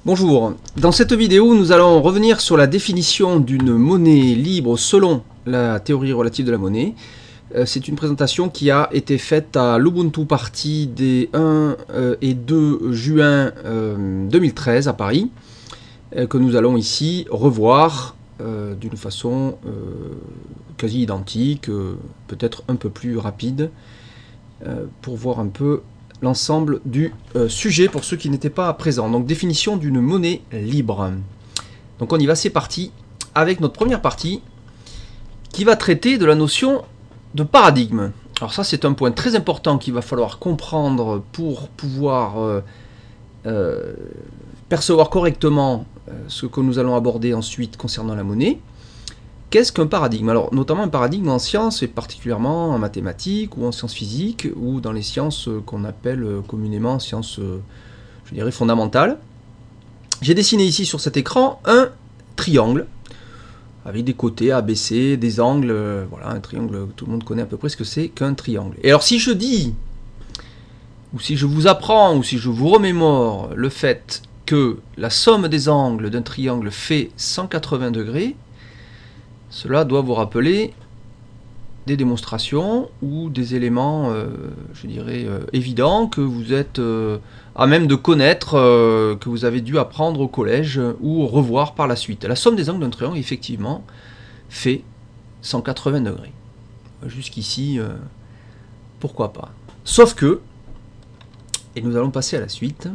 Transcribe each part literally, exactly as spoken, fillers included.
Bonjour, dans cette vidéo nous allons revenir sur la définition d'une monnaie libre selon la théorie relative de la monnaie. C'est une présentation qui a été faite à l'Ubuntu Party des un et deux juin deux mille treize à Paris, que nous allons ici revoir d'une façon quasi identique, peut-être un peu plus rapide, pour voir un peu l'ensemble du euh, sujet pour ceux qui n'étaient pas présents. Donc définition d'une monnaie libre. Donc on y va, c'est parti avec notre première partie qui va traiter de la notion de paradigme. Alors ça c'est un point très important qu'il va falloir comprendre pour pouvoir euh, euh, percevoir correctement euh, ce que nous allons aborder ensuite concernant la monnaie. Qu'est-ce qu'un paradigme? Alors, notamment un paradigme en sciences, et particulièrement en mathématiques, ou en sciences physiques, ou dans les sciences qu'on appelle communément sciences, je dirais, fondamentales. J'ai dessiné ici sur cet écran un triangle, avec des côtés A B C, des angles, voilà, un triangle, tout le monde connaît à peu près ce que c'est qu'un triangle. Et alors, si je dis, ou si je vous apprends, ou si je vous remémore le fait que la somme des angles d'un triangle fait cent quatre-vingts degrés, cela doit vous rappeler des démonstrations ou des éléments, euh, je dirais, euh, évidents que vous êtes euh, à même de connaître, euh, que vous avez dû apprendre au collège ou revoir par la suite. La somme des angles d'un triangle, effectivement, fait cent quatre-vingts degrés. Jusqu'ici, euh, pourquoi pas. Sauf que, et nous allons passer à la suite,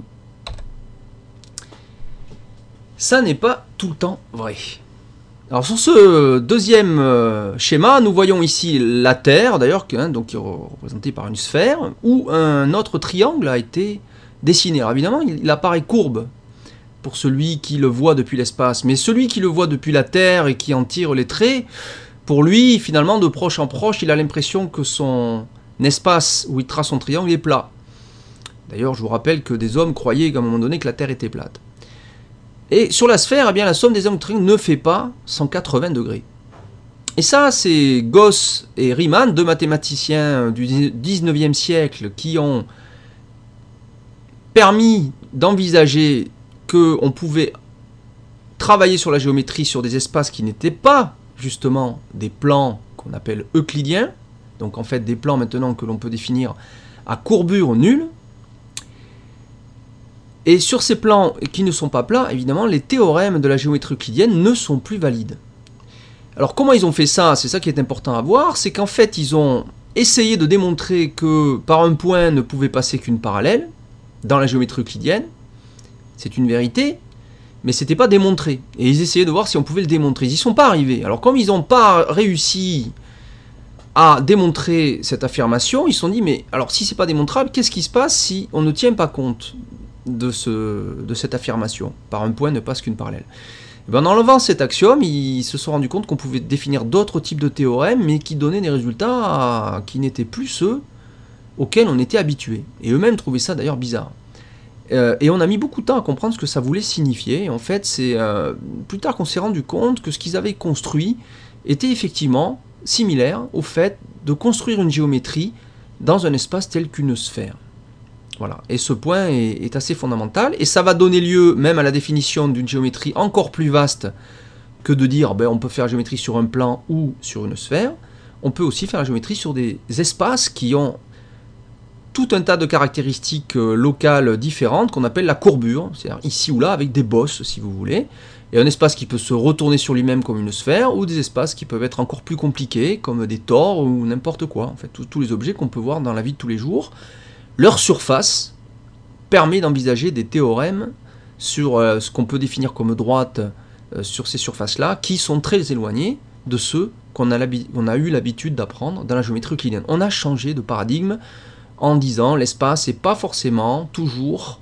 ça n'est pas tout le temps vrai. Alors sur ce deuxième euh, schéma, nous voyons ici la Terre, d'ailleurs, hein, donc qui est représentée par une sphère, où un autre triangle a été dessiné. Alors évidemment, il, il apparaît courbe pour celui qui le voit depuis l'espace, mais celui qui le voit depuis la Terre et qui en tire les traits, pour lui, finalement, de proche en proche, il a l'impression que son espace où il trace son triangle est plat. D'ailleurs, je vous rappelle que des hommes croyaient qu'à un moment donné que la Terre était plate. Et sur la sphère, eh bien, la somme des angles triangles ne fait pas cent quatre-vingts degrés. Et ça, c'est Gauss et Riemann, deux mathématiciens du dix-neuvième siècle, qui ont permis d'envisager qu'on pouvait travailler sur la géométrie sur des espaces qui n'étaient pas justement des plans qu'on appelle euclidiens, donc en fait des plans maintenant que l'on peut définir à courbure nulle. Et sur ces plans qui ne sont pas plats, évidemment, les théorèmes de la géométrie euclidienne ne sont plus valides. Alors comment ils ont fait ça? C'est ça qui est important à voir, c'est qu'en fait ils ont essayé de démontrer que par un point ne pouvait passer qu'une parallèle dans la géométrie euclidienne. C'est une vérité, mais ce n'était pas démontré. Et ils essayaient de voir si on pouvait le démontrer. Ils n'y sont pas arrivés. Alors comme ils n'ont pas réussi à démontrer cette affirmation, ils se sont dit, mais alors si ce n'est pas démontrable, qu'est-ce qui se passe si on ne tient pas compte De, ce, de cette affirmation, par un point ne passe qu'une parallèle. Et bien, en enlevant cet axiome, ils se sont rendus compte qu'on pouvait définir d'autres types de théorèmes, mais qui donnaient des résultats à, qui n'étaient plus ceux auxquels on était habitué. Et eux-mêmes trouvaient ça d'ailleurs bizarre. Euh, et on a mis beaucoup de temps à comprendre ce que ça voulait signifier. Et en fait, c'est euh, plus tard qu'on s'est rendu compte que ce qu'ils avaient construit était effectivement similaire au fait de construire une géométrie dans un espace tel qu'une sphère. Voilà. Et ce point est, est assez fondamental, et ça va donner lieu même à la définition d'une géométrie encore plus vaste que de dire ben, on peut faire la géométrie sur un plan ou sur une sphère. On peut aussi faire la géométrie sur des espaces qui ont tout un tas de caractéristiques locales différentes qu'on appelle la courbure, c'est-à-dire ici ou là avec des bosses si vous voulez, et un espace qui peut se retourner sur lui-même comme une sphère, ou des espaces qui peuvent être encore plus compliqués comme des tores ou n'importe quoi, en fait tous les objets qu'on peut voir dans la vie de tous les jours. Leur surface permet d'envisager des théorèmes sur euh, ce qu'on peut définir comme droite euh, sur ces surfaces-là, qui sont très éloignées de ceux qu'on a, on a eu l'habitude d'apprendre dans la géométrie euclidienne. On a changé de paradigme en disant l'espace n'est pas forcément toujours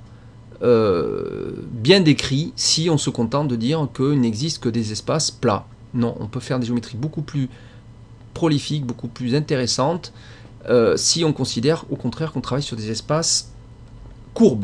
euh, bien décrit si on se contente de dire qu'il n'existe que des espaces plats. Non, on peut faire des géométries beaucoup plus prolifiques, beaucoup plus intéressantes, Euh, si on considère au contraire qu'on travaille sur des espaces courbes.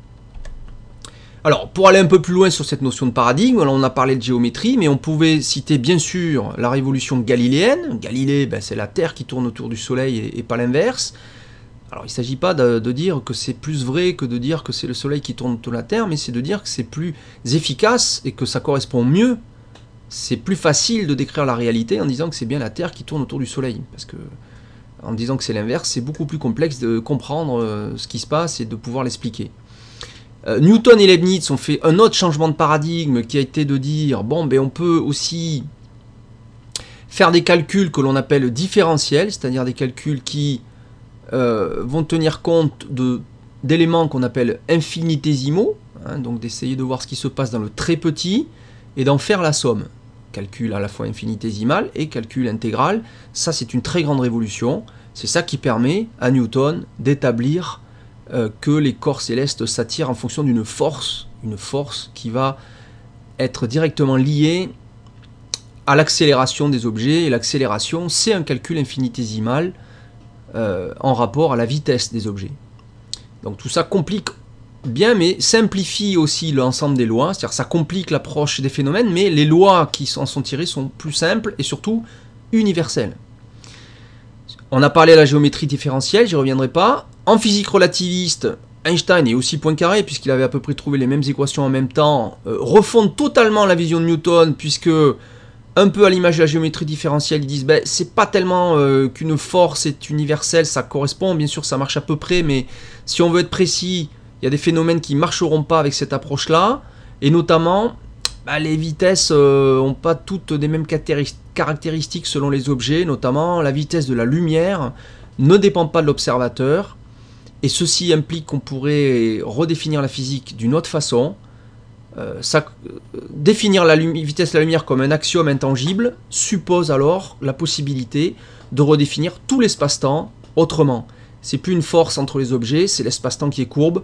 Alors, pour aller un peu plus loin sur cette notion de paradigme, alors on a parlé de géométrie, mais on pouvait citer bien sûr la révolution galiléenne. Galilée, ben, c'est la Terre qui tourne autour du Soleil et, et pas l'inverse. Alors il ne s'agit pas de, de dire que c'est plus vrai que de dire que c'est le Soleil qui tourne autour de la Terre, mais c'est de dire que c'est plus efficace et que ça correspond mieux. C'est plus facile de décrire la réalité en disant que c'est bien la Terre qui tourne autour du Soleil. Parce que en disant que c'est l'inverse, c'est beaucoup plus complexe de comprendre euh, ce qui se passe et de pouvoir l'expliquer. Euh, Newton et Leibniz ont fait un autre changement de paradigme qui a été de dire, bon, ben on peut aussi faire des calculs que l'on appelle différentiels, c'est-à-dire des calculs qui euh, vont tenir compte de, d'éléments qu'on appelle infinitésimaux, hein, donc d'essayer de voir ce qui se passe dans le très petit et d'en faire la somme. Calcul à la fois infinitésimal et calcul intégral, ça c'est une très grande révolution, c'est ça qui permet à Newton d'établir euh, que les corps célestes s'attirent en fonction d'une force, une force qui va être directement liée à l'accélération des objets, et l'accélération c'est un calcul infinitésimal euh, en rapport à la vitesse des objets. Donc tout ça complique bien, mais simplifie aussi l'ensemble des lois, c'est-à-dire ça complique l'approche des phénomènes, mais les lois qui en sont tirées sont plus simples et surtout universelles. On a parlé de la géométrie différentielle, j'y reviendrai pas. En physique relativiste, Einstein est aussi Poincaré, puisqu'il avait à peu près trouvé les mêmes équations en même temps, euh, refondent totalement la vision de Newton, puisque, un peu à l'image de la géométrie différentielle, ils disent ben, c'est pas tellement euh, qu'une force est universelle, ça correspond, bien sûr ça marche à peu près, mais si on veut être précis, il y a des phénomènes qui ne marcheront pas avec cette approche-là, et notamment, bah, les vitesses n'ont euh, pas toutes des mêmes caractéristiques selon les objets, notamment la vitesse de la lumière ne dépend pas de l'observateur, et ceci implique qu'on pourrait redéfinir la physique d'une autre façon. Euh, ça, euh, définir la vitesse de la lumière comme un axiome intangible suppose alors la possibilité de redéfinir tout l'espace-temps autrement. C'est plus une force entre les objets, c'est l'espace-temps qui est courbe.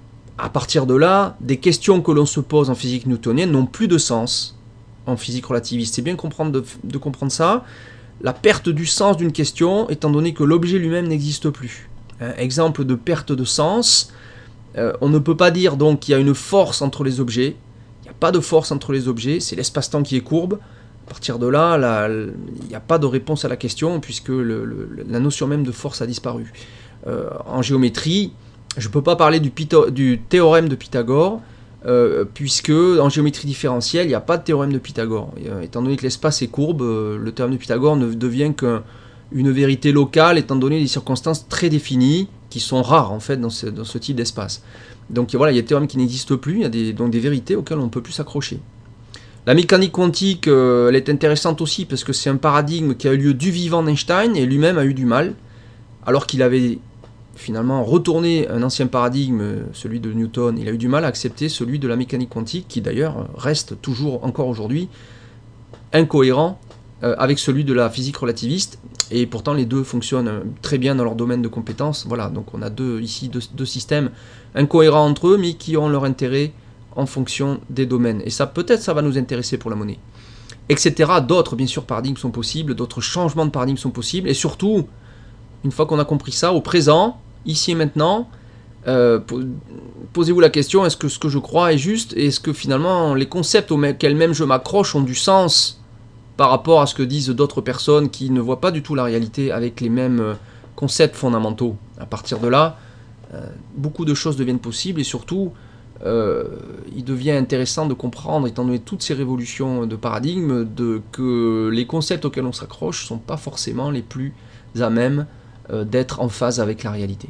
À partir de là, des questions que l'on se pose en physique newtonienne n'ont plus de sens en physique relativiste. C'est bien comprendre de, de comprendre ça. La perte du sens d'une question, étant donné que l'objet lui-même n'existe plus. Un exemple de perte de sens, euh, on ne peut pas dire donc qu'il y a une force entre les objets. Il n'y a pas de force entre les objets, c'est l'espace-temps qui est courbe. À partir de là, la, il n'y a pas de réponse à la question, puisque le, le, la notion même de force a disparu. Euh, en géométrie, je ne peux pas parler du, Pytho- du théorème de Pythagore, euh, puisque en géométrie différentielle, il n'y a pas de théorème de Pythagore. Et, euh, étant donné que l'espace est courbe, euh, le théorème de Pythagore ne devient qu'une vérité locale, étant donné des circonstances très définies, qui sont rares en fait dans ce, dans ce type d'espace. Donc voilà, il y a des théorèmes qui n'existent plus, il y a des, donc des vérités auxquelles on ne peut plus s'accrocher. La mécanique quantique, euh, elle est intéressante aussi, parce que c'est un paradigme qui a eu lieu du vivant d'Einstein, et lui-même a eu du mal, alors qu'il avait finalement retourné un ancien paradigme, celui de Newton, il a eu du mal à accepter celui de la mécanique quantique, qui d'ailleurs reste toujours, encore aujourd'hui, incohérent euh, avec celui de la physique relativiste, et pourtant les deux fonctionnent très bien dans leur domaine de compétences. Voilà, donc on a deux, ici deux, deux systèmes incohérents entre eux, mais qui ont leur intérêt en fonction des domaines. Et ça, peut-être, ça va nous intéresser pour la monnaie. Etc. D'autres, bien sûr, paradigmes sont possibles, d'autres changements de paradigmes sont possibles, et surtout, une fois qu'on a compris ça, au présent, ici et maintenant, euh, posez-vous la question, est-ce que ce que je crois est juste, et est-ce que finalement les concepts auxquels même je m'accroche ont du sens par rapport à ce que disent d'autres personnes qui ne voient pas du tout la réalité avec les mêmes concepts fondamentaux. À partir de là, euh, beaucoup de choses deviennent possibles, et surtout, euh, il devient intéressant de comprendre, étant donné toutes ces révolutions de paradigme, de, que les concepts auxquels on s'accroche ne sont pas forcément les plus à même d'être en phase avec la réalité.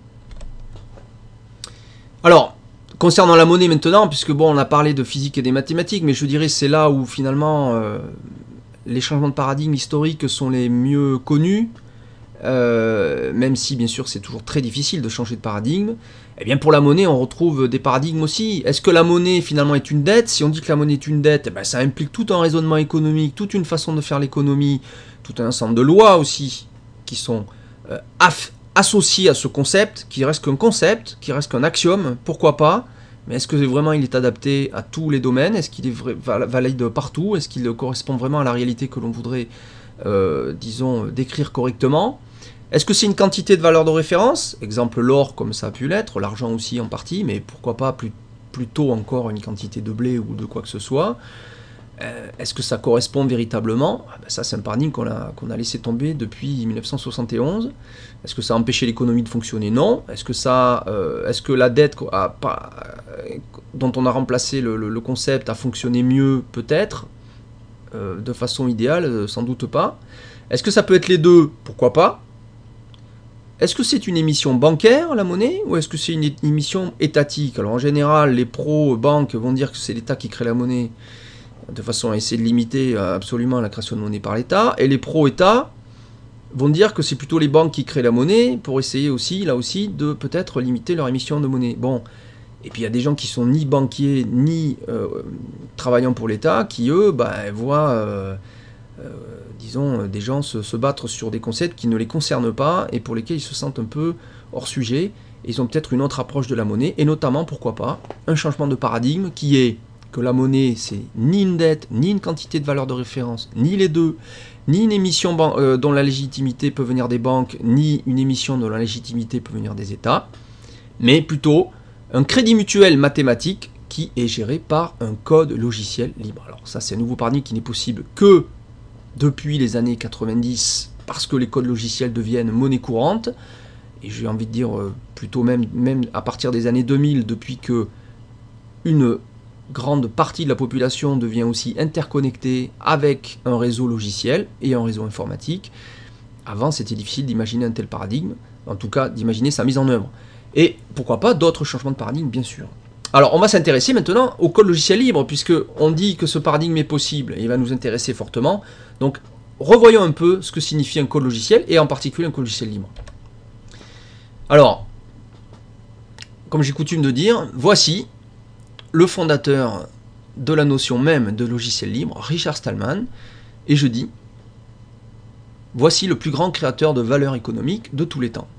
Alors, concernant la monnaie maintenant, puisque bon, on a parlé de physique et des mathématiques, mais je dirais c'est là où finalement euh, les changements de paradigme historiques sont les mieux connus, euh, même si bien sûr c'est toujours très difficile de changer de paradigme. Et bien pour la monnaie, on retrouve des paradigmes aussi. Est-ce que la monnaie finalement est une dette? Si on dit que la monnaie est une dette, eh ben, ça implique tout un raisonnement économique, toute une façon de faire l'économie, tout un ensemble de lois aussi qui sont euh, aff- associées à ce concept, qui reste qu'un concept, qui reste qu'un axiome, pourquoi pas, mais est-ce que vraiment il est adapté à tous les domaines? Est-ce qu'il est vrai, valide partout? Est-ce qu'il correspond vraiment à la réalité que l'on voudrait, euh, disons, décrire correctement? Est-ce que c'est une quantité de valeur de référence? Exemple l'or, comme ça a pu l'être, l'argent aussi en partie, mais pourquoi pas plus, plutôt encore une quantité de blé ou de quoi que ce soit? Euh, Est-ce que ça correspond véritablement? Ah ben ça, c'est un paradigme qu'on a, qu'on a laissé tomber depuis mille neuf cent soixante et onze. Est-ce que ça a empêché l'économie de fonctionner? Non. Est-ce que, ça, euh, est-ce que la dette a, pas, euh, dont on a remplacé le, le, le concept a fonctionné mieux? Peut-être. Euh, de façon idéale, sans doute pas. Est-ce que ça peut être les deux? Pourquoi pas? Est-ce que c'est une émission bancaire, la monnaie, ou est-ce que c'est une émission étatique? Alors en général, les pro-banques vont dire que c'est l'État qui crée la monnaie, de façon à essayer de limiter absolument la création de monnaie par l'État, et les pro-État vont dire que c'est plutôt les banques qui créent la monnaie, pour essayer aussi, là aussi, de peut-être limiter leur émission de monnaie. Bon, et puis il y a des gens qui sont ni banquiers, ni euh, travaillant pour l'État, qui eux, bah, voient... Euh, Euh, disons, des gens se, se battre sur des concepts qui ne les concernent pas et pour lesquels ils se sentent un peu hors sujet. Et ils ont peut-être une autre approche de la monnaie, et notamment, pourquoi pas, un changement de paradigme qui est que la monnaie, c'est ni une dette, ni une quantité de valeur de référence, ni les deux, ni une émission euh, dont la légitimité peut venir des banques, ni une émission dont la légitimité peut venir des États, mais plutôt un crédit mutuel mathématique qui est géré par un code logiciel libre. Alors ça, c'est un nouveau paradigme qui n'est possible que depuis les années quatre-vingt-dix, parce que les codes logiciels deviennent monnaie courante, et j'ai envie de dire plutôt même, même à partir des années deux mille, depuis que une grande partie de la population devient aussi interconnectée avec un réseau logiciel et un réseau informatique. Avant, c'était difficile d'imaginer un tel paradigme, en tout cas d'imaginer sa mise en œuvre. Et pourquoi pas d'autres changements de paradigme, bien sûr. Alors, on va s'intéresser maintenant au code logiciel libre, puisqu'on dit que ce paradigme est possible, et il va nous intéresser fortement. Donc, revoyons un peu ce que signifie un code logiciel, et en particulier un code logiciel libre. Alors, comme j'ai coutume de dire, voici le fondateur de la notion même de logiciel libre, Richard Stallman, et je dis, voici le plus grand créateur de valeur économique de tous les temps.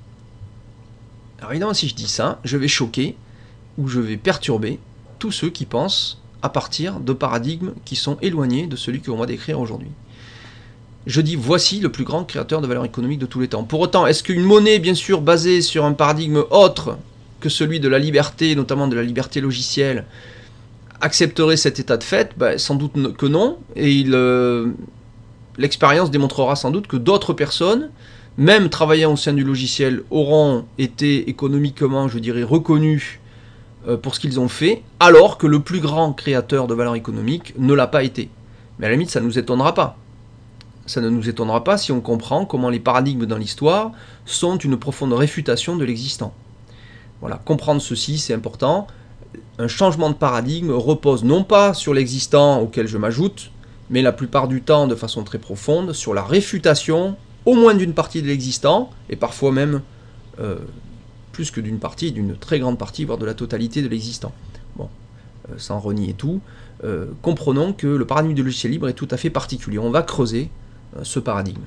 Alors évidemment, si je dis ça, je vais choquer, où je vais perturber tous ceux qui pensent à partir de paradigmes qui sont éloignés de celui que l'on va décrire aujourd'hui. Je dis voici le plus grand créateur de valeur économique de tous les temps. Pour autant, est-ce qu'une monnaie, bien sûr, basée sur un paradigme autre que celui de la liberté, notamment de la liberté logicielle, accepterait cet état de fait? Ben, sans doute que non, et il, euh, l'expérience démontrera sans doute que d'autres personnes, même travaillant au sein du logiciel, auront été économiquement, je dirais, reconnus pour ce qu'ils ont fait, alors que le plus grand créateur de valeur économique ne l'a pas été. Mais à la limite, ça ne nous étonnera pas. Ça ne nous étonnera pas si on comprend comment les paradigmes dans l'histoire sont une profonde réfutation de l'existant. Voilà, comprendre ceci, c'est important. Un changement de paradigme repose non pas sur l'existant auquel je m'ajoute, mais la plupart du temps, de façon très profonde, sur la réfutation, au moins d'une partie de l'existant, et parfois même... Euh, plus que d'une partie, d'une très grande partie, voire de la totalité de l'existant. Bon, euh, sans renier tout, euh, comprenons que le paradigme du logiciel libre est tout à fait particulier. On va creuser euh, ce paradigme.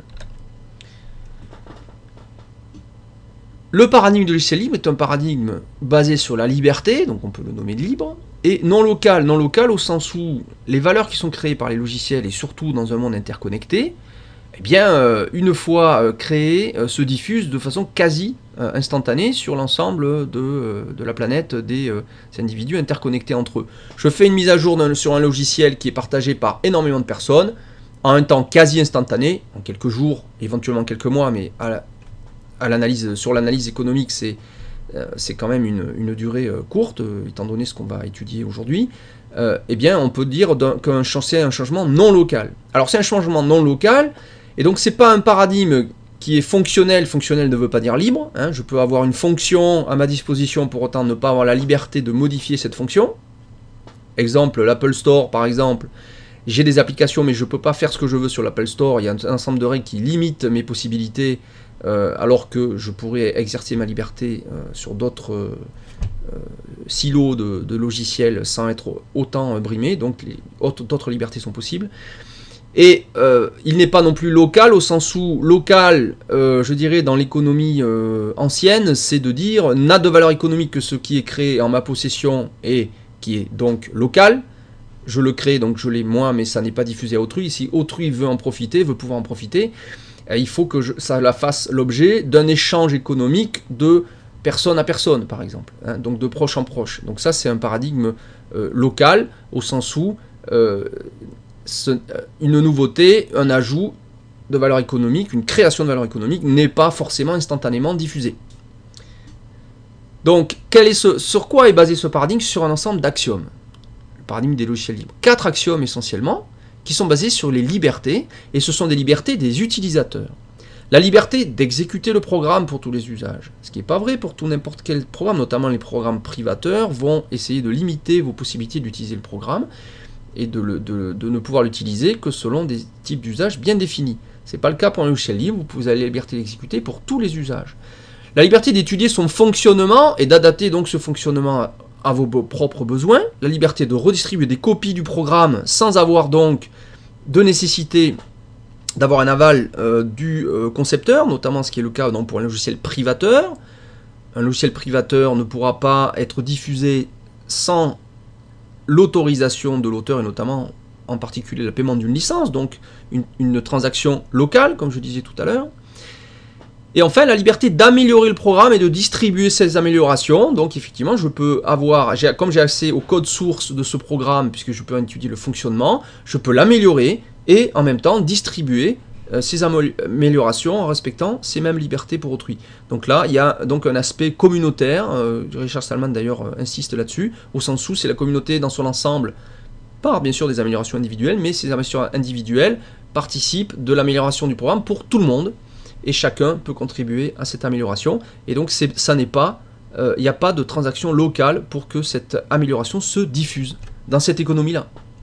Le paradigme du logiciel libre est un paradigme basé sur la liberté, donc on peut le nommer de libre, et non local, non local au sens où les valeurs qui sont créées par les logiciels, et surtout dans un monde interconnecté, eh bien, euh, une fois euh, créées, euh, se diffusent de façon quasi euh, instantanée sur l'ensemble de, euh, de la planète des euh, individus interconnectés entre eux. Je fais une mise à jour sur un logiciel qui est partagé par énormément de personnes, en un temps quasi instantané, en quelques jours, éventuellement quelques mois, mais à la, à l'analyse, sur l'analyse économique, c'est euh, c'est quand même une, une durée euh, courte, euh, étant donné ce qu'on va étudier aujourd'hui. Euh, eh bien, on peut dire qu'un c'est un changement non local. Alors, c'est un changement non local, et donc c'est pas un paradigme qui est fonctionnel. Fonctionnel ne veut pas dire libre. Hein. Je peux avoir une fonction à ma disposition, pour autant ne pas avoir la liberté de modifier cette fonction. Exemple, l'Apple Store, par exemple. J'ai des applications, mais je ne peux pas faire ce que je veux sur l'Apple Store. Il y a un ensemble de règles qui limitent mes possibilités, euh, alors que je pourrais exercer ma liberté euh, sur d'autres euh, silos de, de logiciels sans être autant brimé. Donc, d'autres libertés sont possibles. Et euh, il n'est pas non plus local, au sens où local, euh, je dirais, dans l'économie euh, ancienne, c'est de dire n'a de valeur économique que ce qui est créé en ma possession et qui est donc local. Je le crée, donc je l'ai moi, mais ça n'est pas diffusé à autrui. Si autrui veut en profiter, veut pouvoir en profiter, euh, il faut que je, ça la fasse l'objet d'un échange économique de personne à personne, par exemple, hein, donc de proche en proche. Donc ça, c'est un paradigme euh, local, au sens où euh, ce, une nouveauté, un ajout de valeur économique, une création de valeur économique n'est pas forcément instantanément diffusée. Donc, quel est ce, sur quoi est basé ce paradigme? Sur un ensemble d'axiomes. Le paradigme des logiciels libres. Quatre axiomes essentiellement, qui sont basés sur les libertés, et ce sont des libertés des utilisateurs. La liberté d'exécuter le programme pour tous les usages, ce qui n'est pas vrai pour tout n'importe quel programme, notamment les programmes privateurs vont essayer de limiter vos possibilités d'utiliser le programme et de, le, de, de ne pouvoir l'utiliser que selon des types d'usages bien définis. Ce n'est pas le cas pour un logiciel libre, vous avez la liberté d'exécuter pour tous les usages. La liberté d'étudier son fonctionnement et d'adapter donc ce fonctionnement à, à vos propres besoins, la liberté de redistribuer des copies du programme sans avoir donc de nécessité d'avoir un aval euh, du euh, concepteur, notamment ce qui est le cas donc, pour un logiciel privateur. Un logiciel privateur ne pourra pas être diffusé sans l'autorisation de l'auteur, et notamment en particulier le paiement d'une licence, donc une, une transaction locale, comme je disais tout à l'heure. Et enfin, la liberté d'améliorer le programme et de distribuer ces améliorations. Donc effectivement, je peux avoir, comme j'ai accès au code source de ce programme, puisque je peux étudier le fonctionnement, je peux l'améliorer et en même temps distribuer euh, ces améliorations en respectant ces mêmes libertés pour autrui. Donc là, il y a donc un aspect communautaire, euh, Richard Stallman d'ailleurs euh, insiste là-dessus, au sens où c'est la communauté dans son ensemble, par bien sûr des améliorations individuelles, mais ces améliorations individuelles participent de l'amélioration du programme pour tout le monde, et chacun peut contribuer à cette amélioration, et donc ça n'est pas, il euh, n'y a pas de transaction locale pour que cette amélioration se diffuse dans cette économie-là.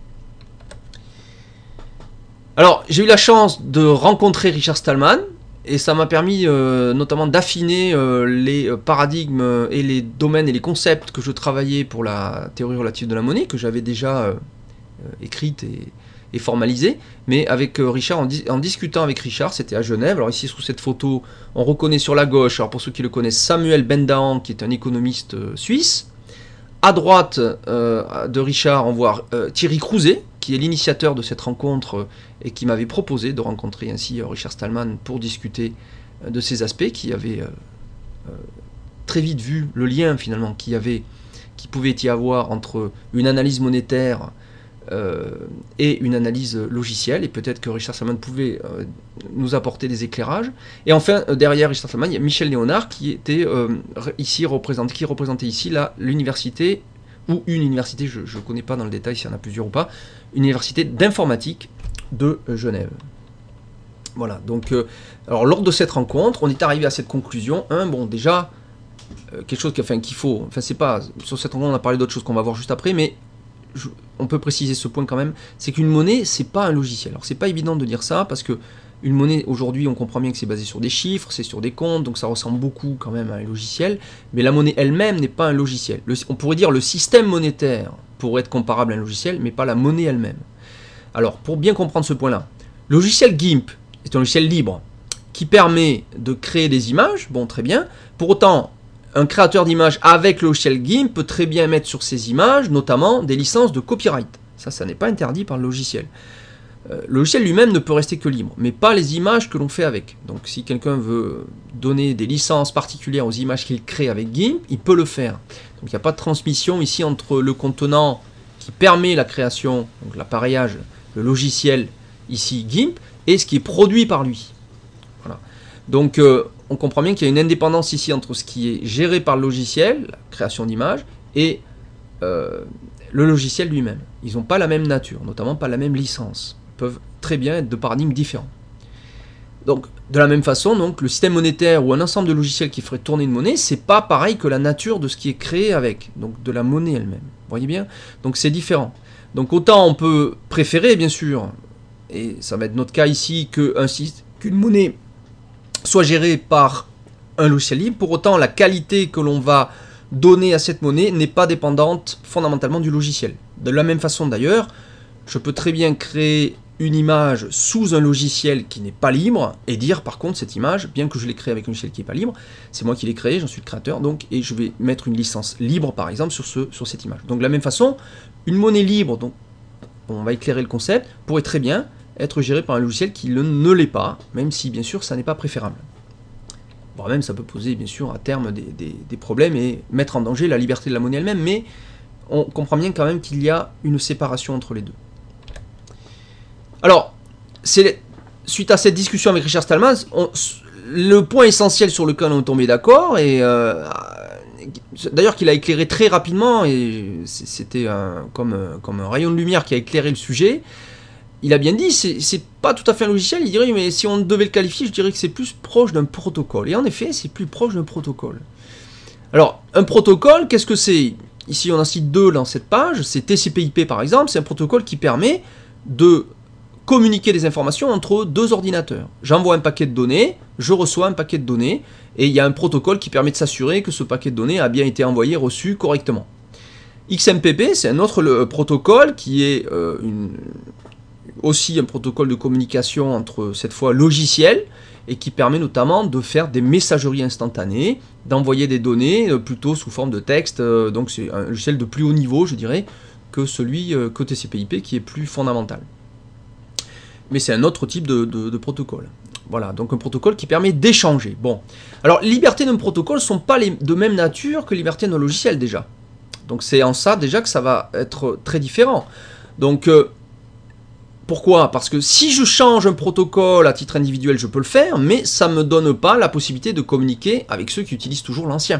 Alors, j'ai eu la chance de rencontrer Richard Stallman, et ça m'a permis euh, notamment d'affiner euh, les paradigmes et les domaines et les concepts que je travaillais pour la théorie relative de la monnaie, que j'avais déjà euh, écrite et, et formalisée, mais avec euh, Richard, en, dis en discutant avec Richard, c'était à Genève. Alors ici, sous cette photo, on reconnaît sur la gauche, alors pour ceux qui le connaissent, Samuel Ben-Dahan, qui est un économiste euh, suisse. À droite euh, de Richard, on voit euh, Thierry Crouzet, qui est l'initiateur de cette rencontre euh, et qui m'avait proposé de rencontrer ainsi euh, Richard Stallman pour discuter euh, de ces aspects, qui avait euh, euh, très vite vu le lien finalement qu'il y avait, qui pouvait y avoir entre une analyse monétaire euh, et une analyse logicielle, et peut-être que Richard Stallman pouvait euh, nous apporter des éclairages. Et enfin, euh, derrière Richard Stallman, il y a Michel Léonard qui était euh, ici représente, qui représentait ici l'université, ou une université, je ne connais pas dans le détail s'il y en a plusieurs ou pas, une université d'informatique de Genève. Voilà, donc, euh, alors lors de cette rencontre, on est arrivé à cette conclusion. Un, bon, déjà, euh, quelque chose qu'il enfin, qu'il faut, enfin, c'est pas, sur cette rencontre, on a parlé d'autres choses qu'on va voir juste après, mais je, on peut préciser ce point quand même, c'est qu'une monnaie, c'est pas un logiciel. Alors, c'est pas évident de dire ça, parce que une monnaie, aujourd'hui, on comprend bien que c'est basé sur des chiffres, c'est sur des comptes, donc ça ressemble beaucoup quand même à un logiciel, mais la monnaie elle-même n'est pas un logiciel. Le, on pourrait dire le système monétaire pourrait être comparable à un logiciel, mais pas la monnaie elle-même. Alors, pour bien comprendre ce point-là, le logiciel GIMP est un logiciel libre qui permet de créer des images, bon, très bien. Pour autant, un créateur d'images avec le logiciel GIMP peut très bien mettre sur ces images, notamment, des licences de copyright. Ça, ça n'est pas interdit par le logiciel. Euh, le logiciel lui-même ne peut rester que libre, mais pas les images que l'on fait avec. Donc si quelqu'un veut donner des licences particulières aux images qu'il crée avec GIMP, il peut le faire. Donc il n'y a pas de transmission ici entre le contenant qui permet la création, donc l'appareillage, le logiciel ici GIMP, et ce qui est produit par lui. Voilà. Donc euh, on comprend bien qu'il y a une indépendance ici entre ce qui est géré par le logiciel, la création d'images, et euh, le logiciel lui-même. Ils n'ont pas la même nature, notamment pas la même licence. Peuvent très bien être de paradigmes différents. Donc, de la même façon, donc, le système monétaire ou un ensemble de logiciels qui ferait tourner une monnaie, c'est pas pareil que la nature de ce qui est créé avec, donc de la monnaie elle-même. Vous voyez bien? Donc c'est différent. Donc autant on peut préférer, bien sûr, et ça va être notre cas ici, qu'une monnaie soit gérée par un logiciel libre, pour autant la qualité que l'on va donner à cette monnaie n'est pas dépendante fondamentalement du logiciel. De la même façon d'ailleurs, je peux très bien créer une image sous un logiciel qui n'est pas libre et dire par contre cette image, bien que je l'ai créée avec un logiciel qui n'est pas libre, c'est moi qui l'ai créé, j'en suis le créateur, donc, et je vais mettre une licence libre par exemple sur, ce, sur cette image. Donc de la même façon, une monnaie libre, donc on va éclairer le concept, pourrait très bien être gérée par un logiciel qui ne, ne l'est pas, même si bien sûr ça n'est pas préférable. Voire même ça peut poser bien sûr à terme des, des, des problèmes et mettre en danger la liberté de la monnaie elle-même, mais on comprend bien quand même qu'il y a une séparation entre les deux. Alors, c'est suite à cette discussion avec Richard Stallman, on, le point essentiel sur lequel on est tombé d'accord, et euh, d'ailleurs qu'il a éclairé très rapidement, et c'était un, comme, comme un rayon de lumière qui a éclairé le sujet, il a bien dit, c'est pas tout à fait un logiciel, il dirait, mais si on devait le qualifier, je dirais que c'est plus proche d'un protocole. Et en effet, c'est plus proche d'un protocole. Alors, un protocole, qu'est-ce que c'est? Ici, on en cite deux dans cette page, c'est T C P I P par exemple, c'est un protocole qui permet de communiquer des informations entre deux ordinateurs. J'envoie un paquet de données, je reçois un paquet de données, et il y a un protocole qui permet de s'assurer que ce paquet de données a bien été envoyé, reçu correctement. X M P P, c'est un autre le, protocole qui est euh, une, aussi un protocole de communication entre, cette fois, logiciels, et qui permet notamment de faire des messageries instantanées, d'envoyer des données euh, plutôt sous forme de texte, euh, donc c'est un logiciel de plus haut niveau, je dirais, que celui euh, que T C P I P, qui est plus fondamental. Mais c'est un autre type de, de, de protocole. Voilà, donc un protocole qui permet d'échanger. Bon, alors les libertés d'un protocole ne sont pas les, de même nature que les libertés d'un logiciel déjà. Donc c'est en ça déjà que ça va être très différent. Donc euh, pourquoi? Parce que si je change un protocole à titre individuel, je peux le faire, mais ça ne me donne pas la possibilité de communiquer avec ceux qui utilisent toujours l'ancien.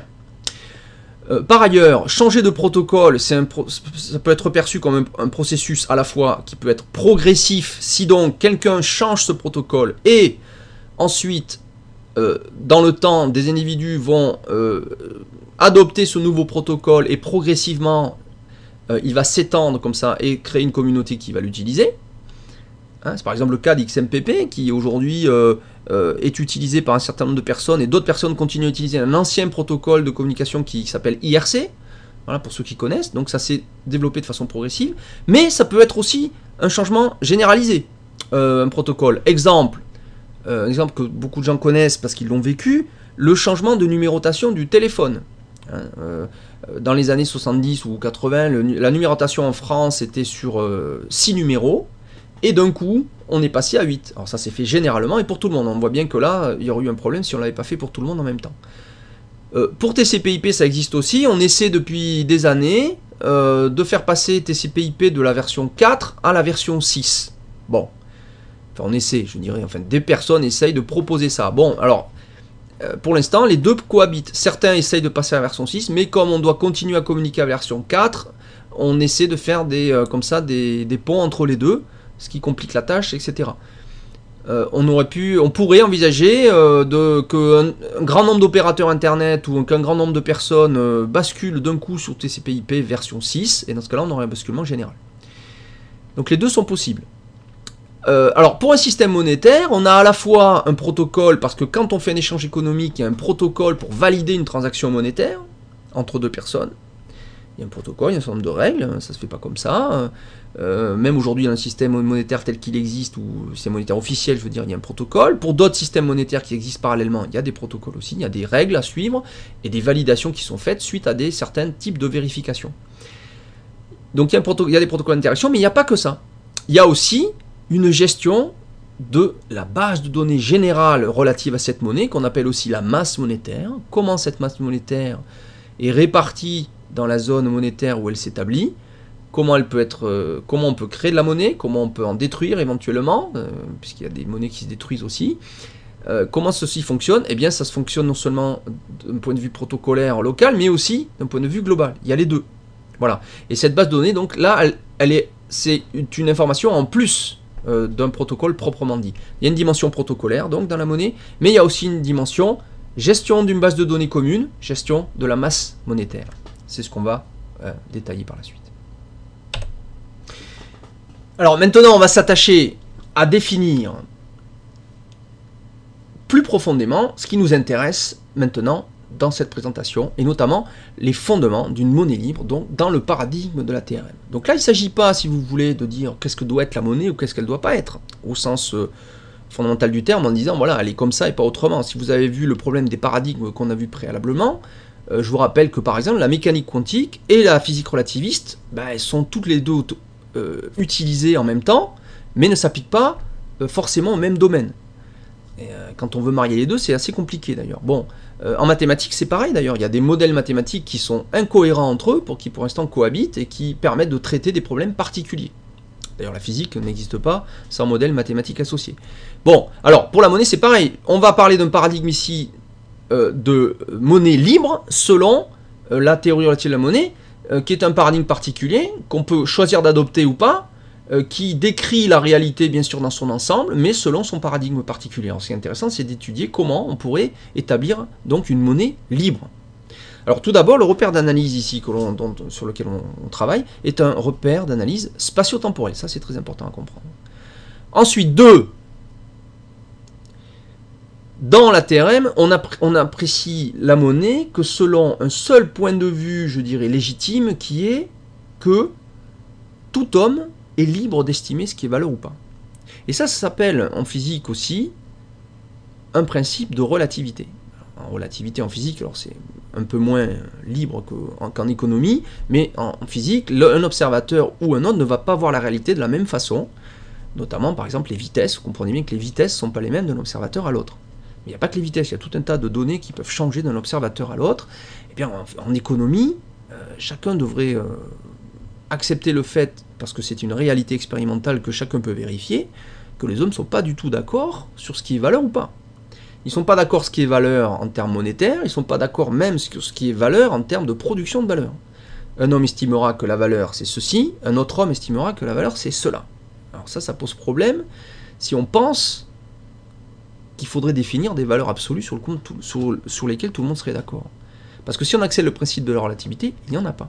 Euh, par ailleurs, changer de protocole, un pro ça peut être perçu comme un, un processus à la fois qui peut être progressif, si donc quelqu'un change ce protocole et ensuite, euh, dans le temps, des individus vont euh, adopter ce nouveau protocole et progressivement, euh, il va s'étendre comme ça et créer une communauté qui va l'utiliser. Hein, c'est par exemple le cas d'X M P P qui aujourd'hui euh, euh, est utilisé par un certain nombre de personnes et d'autres personnes continuent à utiliser un ancien protocole de communication qui s'appelle I R C. Voilà, pour ceux qui connaissent, donc ça s'est développé de façon progressive, mais ça peut être aussi un changement généralisé, euh, un protocole. Exemple, euh, un exemple que beaucoup de gens connaissent parce qu'ils l'ont vécu, le changement de numérotation du téléphone. Hein, euh, dans les années soixante-dix ou quatre-vingts, le, la numérotation en France était sur euh, six numéros, et d'un coup, on est passé à huit. Alors ça s'est fait généralement et pour tout le monde. On voit bien que là, il y aurait eu un problème si on ne l'avait pas fait pour tout le monde en même temps. Euh, pour T C P I P, ça existe aussi. On essaie depuis des années euh, de faire passer T C P I P de la version quatre à la version six. Bon, enfin on essaie, je dirais, enfin des personnes essayent de proposer ça. Bon, alors, euh, pour l'instant, les deux cohabitent. Certains essayent de passer à la version six, mais comme on doit continuer à communiquer à la version quatre, on essaie de faire des, euh, comme ça, des, des ponts entre les deux, ce qui complique la tâche, et cetera. Euh, on aurait pu, on pourrait envisager euh, de, qu'un un grand nombre d'opérateurs internet ou qu'un grand nombre de personnes euh, basculent d'un coup sur T C P I P version six, et dans ce cas-là, on aurait un basculement général. Donc les deux sont possibles. Euh, alors pour un système monétaire, on a à la fois un protocole, parce que quand on fait un échange économique, il y a un protocole pour valider une transaction monétaire entre deux personnes. Il y a un protocole, il y a un certain nombre de règles, ça se fait pas comme ça. Euh, même aujourd'hui, dans un système monétaire tel qu'il existe, ou système monétaire officiel, je veux dire, il y a un protocole. Pour d'autres systèmes monétaires qui existent parallèlement, il y a des protocoles aussi, il y a des règles à suivre et des validations qui sont faites suite à des certains types de vérifications. Donc il y a, un il y a des protocoles d'interaction, mais il n'y a pas que ça. Il y a aussi une gestion de la base de données générale relative à cette monnaie, qu'on appelle aussi la masse monétaire. Comment cette masse monétaire est répartie dans la zone monétaire où elle s'établit, comment elle peut être, euh, comment on peut créer de la monnaie, comment on peut en détruire éventuellement, euh, puisqu'il y a des monnaies qui se détruisent aussi. Euh, comment ceci fonctionne? Eh bien, ça se fonctionne non seulement d'un point de vue protocolaire local, mais aussi d'un point de vue global. Il y a les deux. Voilà. Et cette base de données, donc là, elle, elle est, c'est une information en plus euh, d'un protocole proprement dit. Il y a une dimension protocolaire donc dans la monnaie, mais il y a aussi une dimension gestion d'une base de données commune, gestion de la masse monétaire. C'est ce qu'on va euh, détailler par la suite. Alors maintenant, on va s'attacher à définir plus profondément ce qui nous intéresse maintenant dans cette présentation, et notamment les fondements d'une monnaie libre, donc dans le paradigme de la T R M. Donc là, il ne s'agit pas, si vous voulez, de dire qu'est-ce que doit être la monnaie ou qu'est-ce qu'elle ne doit pas être, au sens euh, fondamental du terme, en disant, voilà, elle est comme ça et pas autrement. Si vous avez vu le problème des paradigmes qu'on a vu préalablement, euh, je vous rappelle que, par exemple, la mécanique quantique et la physique relativiste, ben, elles sont toutes les deux euh, utilisées en même temps, mais ne s'appliquent pas euh, forcément au même domaine. Et, euh, quand on veut marier les deux, c'est assez compliqué d'ailleurs. Bon, euh, en mathématiques, c'est pareil d'ailleurs. Il y a des modèles mathématiques qui sont incohérents entre eux, pour qui pour l'instant cohabitent, et qui permettent de traiter des problèmes particuliers. D'ailleurs, la physique n'existe pas sans modèle mathématique associé. Bon, alors, pour la monnaie, c'est pareil. On va parler d'un paradigme ici euh, de monnaie libre, selon euh, la théorie relative à la monnaie, euh, qui est un paradigme particulier, qu'on peut choisir d'adopter ou pas, euh, qui décrit la réalité, bien sûr, dans son ensemble, mais selon son paradigme particulier. Alors, ce qui est intéressant, c'est d'étudier comment on pourrait établir, donc, une monnaie libre. Alors tout d'abord, le repère d'analyse ici que l'on, dont, sur lequel on, on travaille est un repère d'analyse spatio-temporel. Ça, c'est très important à comprendre. Ensuite, deux, dans la T R M, on, appré- on apprécie la monnaie que selon un seul point de vue, je dirais, légitime, qui est que tout homme est libre d'estimer ce qui est valeur ou pas. Et ça, ça s'appelle en physique aussi un principe de relativité. En relativité en physique, alors c'est un peu moins libre qu'en économie, mais en physique, un observateur ou un autre ne va pas voir la réalité de la même façon, notamment par exemple les vitesses. Vous comprenez bien que les vitesses ne sont pas les mêmes d'un observateur à l'autre. Mais il n'y a pas que les vitesses, il y a tout un tas de données qui peuvent changer d'un observateur à l'autre. Et bien en, en économie, euh, chacun devrait euh, accepter le fait, parce que c'est une réalité expérimentale que chacun peut vérifier, que les hommes ne sont pas du tout d'accord sur ce qui est valeur ou pas. Ils ne sont pas d'accord sur ce qui est valeur en termes monétaires, ils ne sont pas d'accord même sur ce qui est valeur en termes de production de valeur. Un homme estimera que la valeur c'est ceci, un autre homme estimera que la valeur c'est cela. Alors ça, ça pose problème si on pense qu'il faudrait définir des valeurs absolues sur, le compte, tout, sur, sur lesquelles tout le monde serait d'accord. Parce que si on accède le principe de la relativité, il n'y en a pas.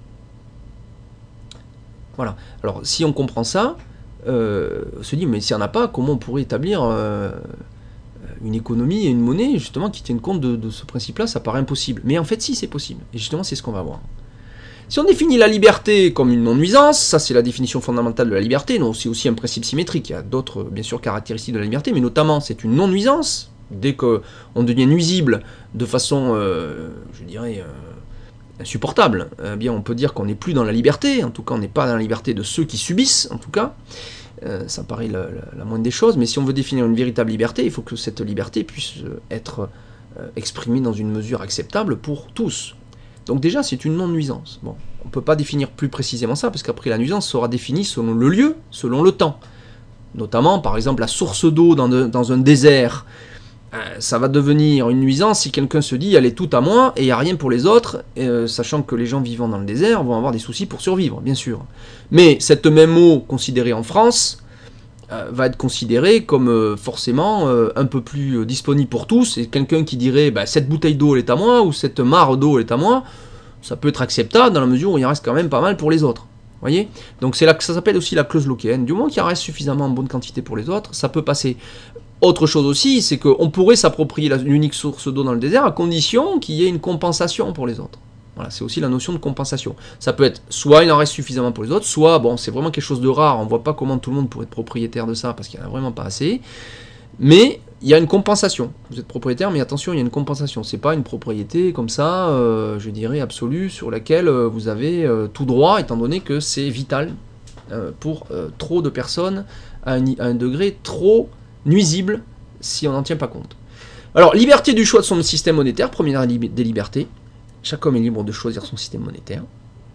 Voilà. Alors si on comprend ça, euh, on se dit, mais s'il n'y en a pas, comment on pourrait établir... Euh, une économie et une monnaie, justement, qui tiennent compte de, de ce principe-là, ça paraît impossible. Mais en fait, si, c'est possible. Et justement, c'est ce qu'on va voir. Si on définit la liberté comme une non-nuisance, ça c'est la définition fondamentale de la liberté, donc c'est aussi un principe symétrique. Il y a d'autres, bien sûr, caractéristiques de la liberté, mais notamment, c'est une non-nuisance. Dès qu'on devient nuisible de façon, euh, je dirais, euh, insupportable, eh bien, on peut dire qu'on n'est plus dans la liberté. En tout cas, on n'est pas dans la liberté de ceux qui subissent, en tout cas. Euh, ça paraît la, la, la moindre des choses, mais si on veut définir une véritable liberté, il faut que cette liberté puisse être euh, exprimée dans une mesure acceptable pour tous. Donc déjà, c'est une non-nuisance. Bon, on ne peut pas définir plus précisément ça, parce qu'après la nuisance sera définie selon le lieu, selon le temps. Notamment, par exemple, la source d'eau dans, de, dans un désert, euh, ça va devenir une nuisance si quelqu'un se dit « elle est toute à moi et il n'y a rien pour les autres euh, », sachant que les gens vivant dans le désert vont avoir des soucis pour survivre, bien sûr. Mais cette même eau considérée en France euh, va être considérée comme euh, forcément euh, un peu plus euh, disponible pour tous. Et quelqu'un qui dirait bah, « cette bouteille d'eau elle est à moi » ou « cette mare d'eau elle est à moi », ça peut être acceptable dans la mesure où il en reste quand même pas mal pour les autres. Voyez, donc c'est là que ça s'appelle aussi la clause lockéenne. Du moment qu'il en reste suffisamment en bonne quantité pour les autres, ça peut passer. Autre chose aussi, c'est qu'on pourrait s'approprier l'unique source d'eau dans le désert à condition qu'il y ait une compensation pour les autres. Voilà, c'est aussi la notion de compensation. Ça peut être soit il en reste suffisamment pour les autres, soit bon, c'est vraiment quelque chose de rare, on ne voit pas comment tout le monde pourrait être propriétaire de ça parce qu'il n'y en a vraiment pas assez. Mais il y a une compensation. Vous êtes propriétaire, mais attention, il y a une compensation. C'est pas une propriété comme ça, euh, je dirais, absolue, sur laquelle euh, vous avez euh, tout droit, étant donné que c'est vital euh, pour euh, trop de personnes à un, à un degré trop nuisible si on n'en tient pas compte. Alors, liberté du choix de son système monétaire, première des libertés. Chaque homme est libre de choisir son système monétaire.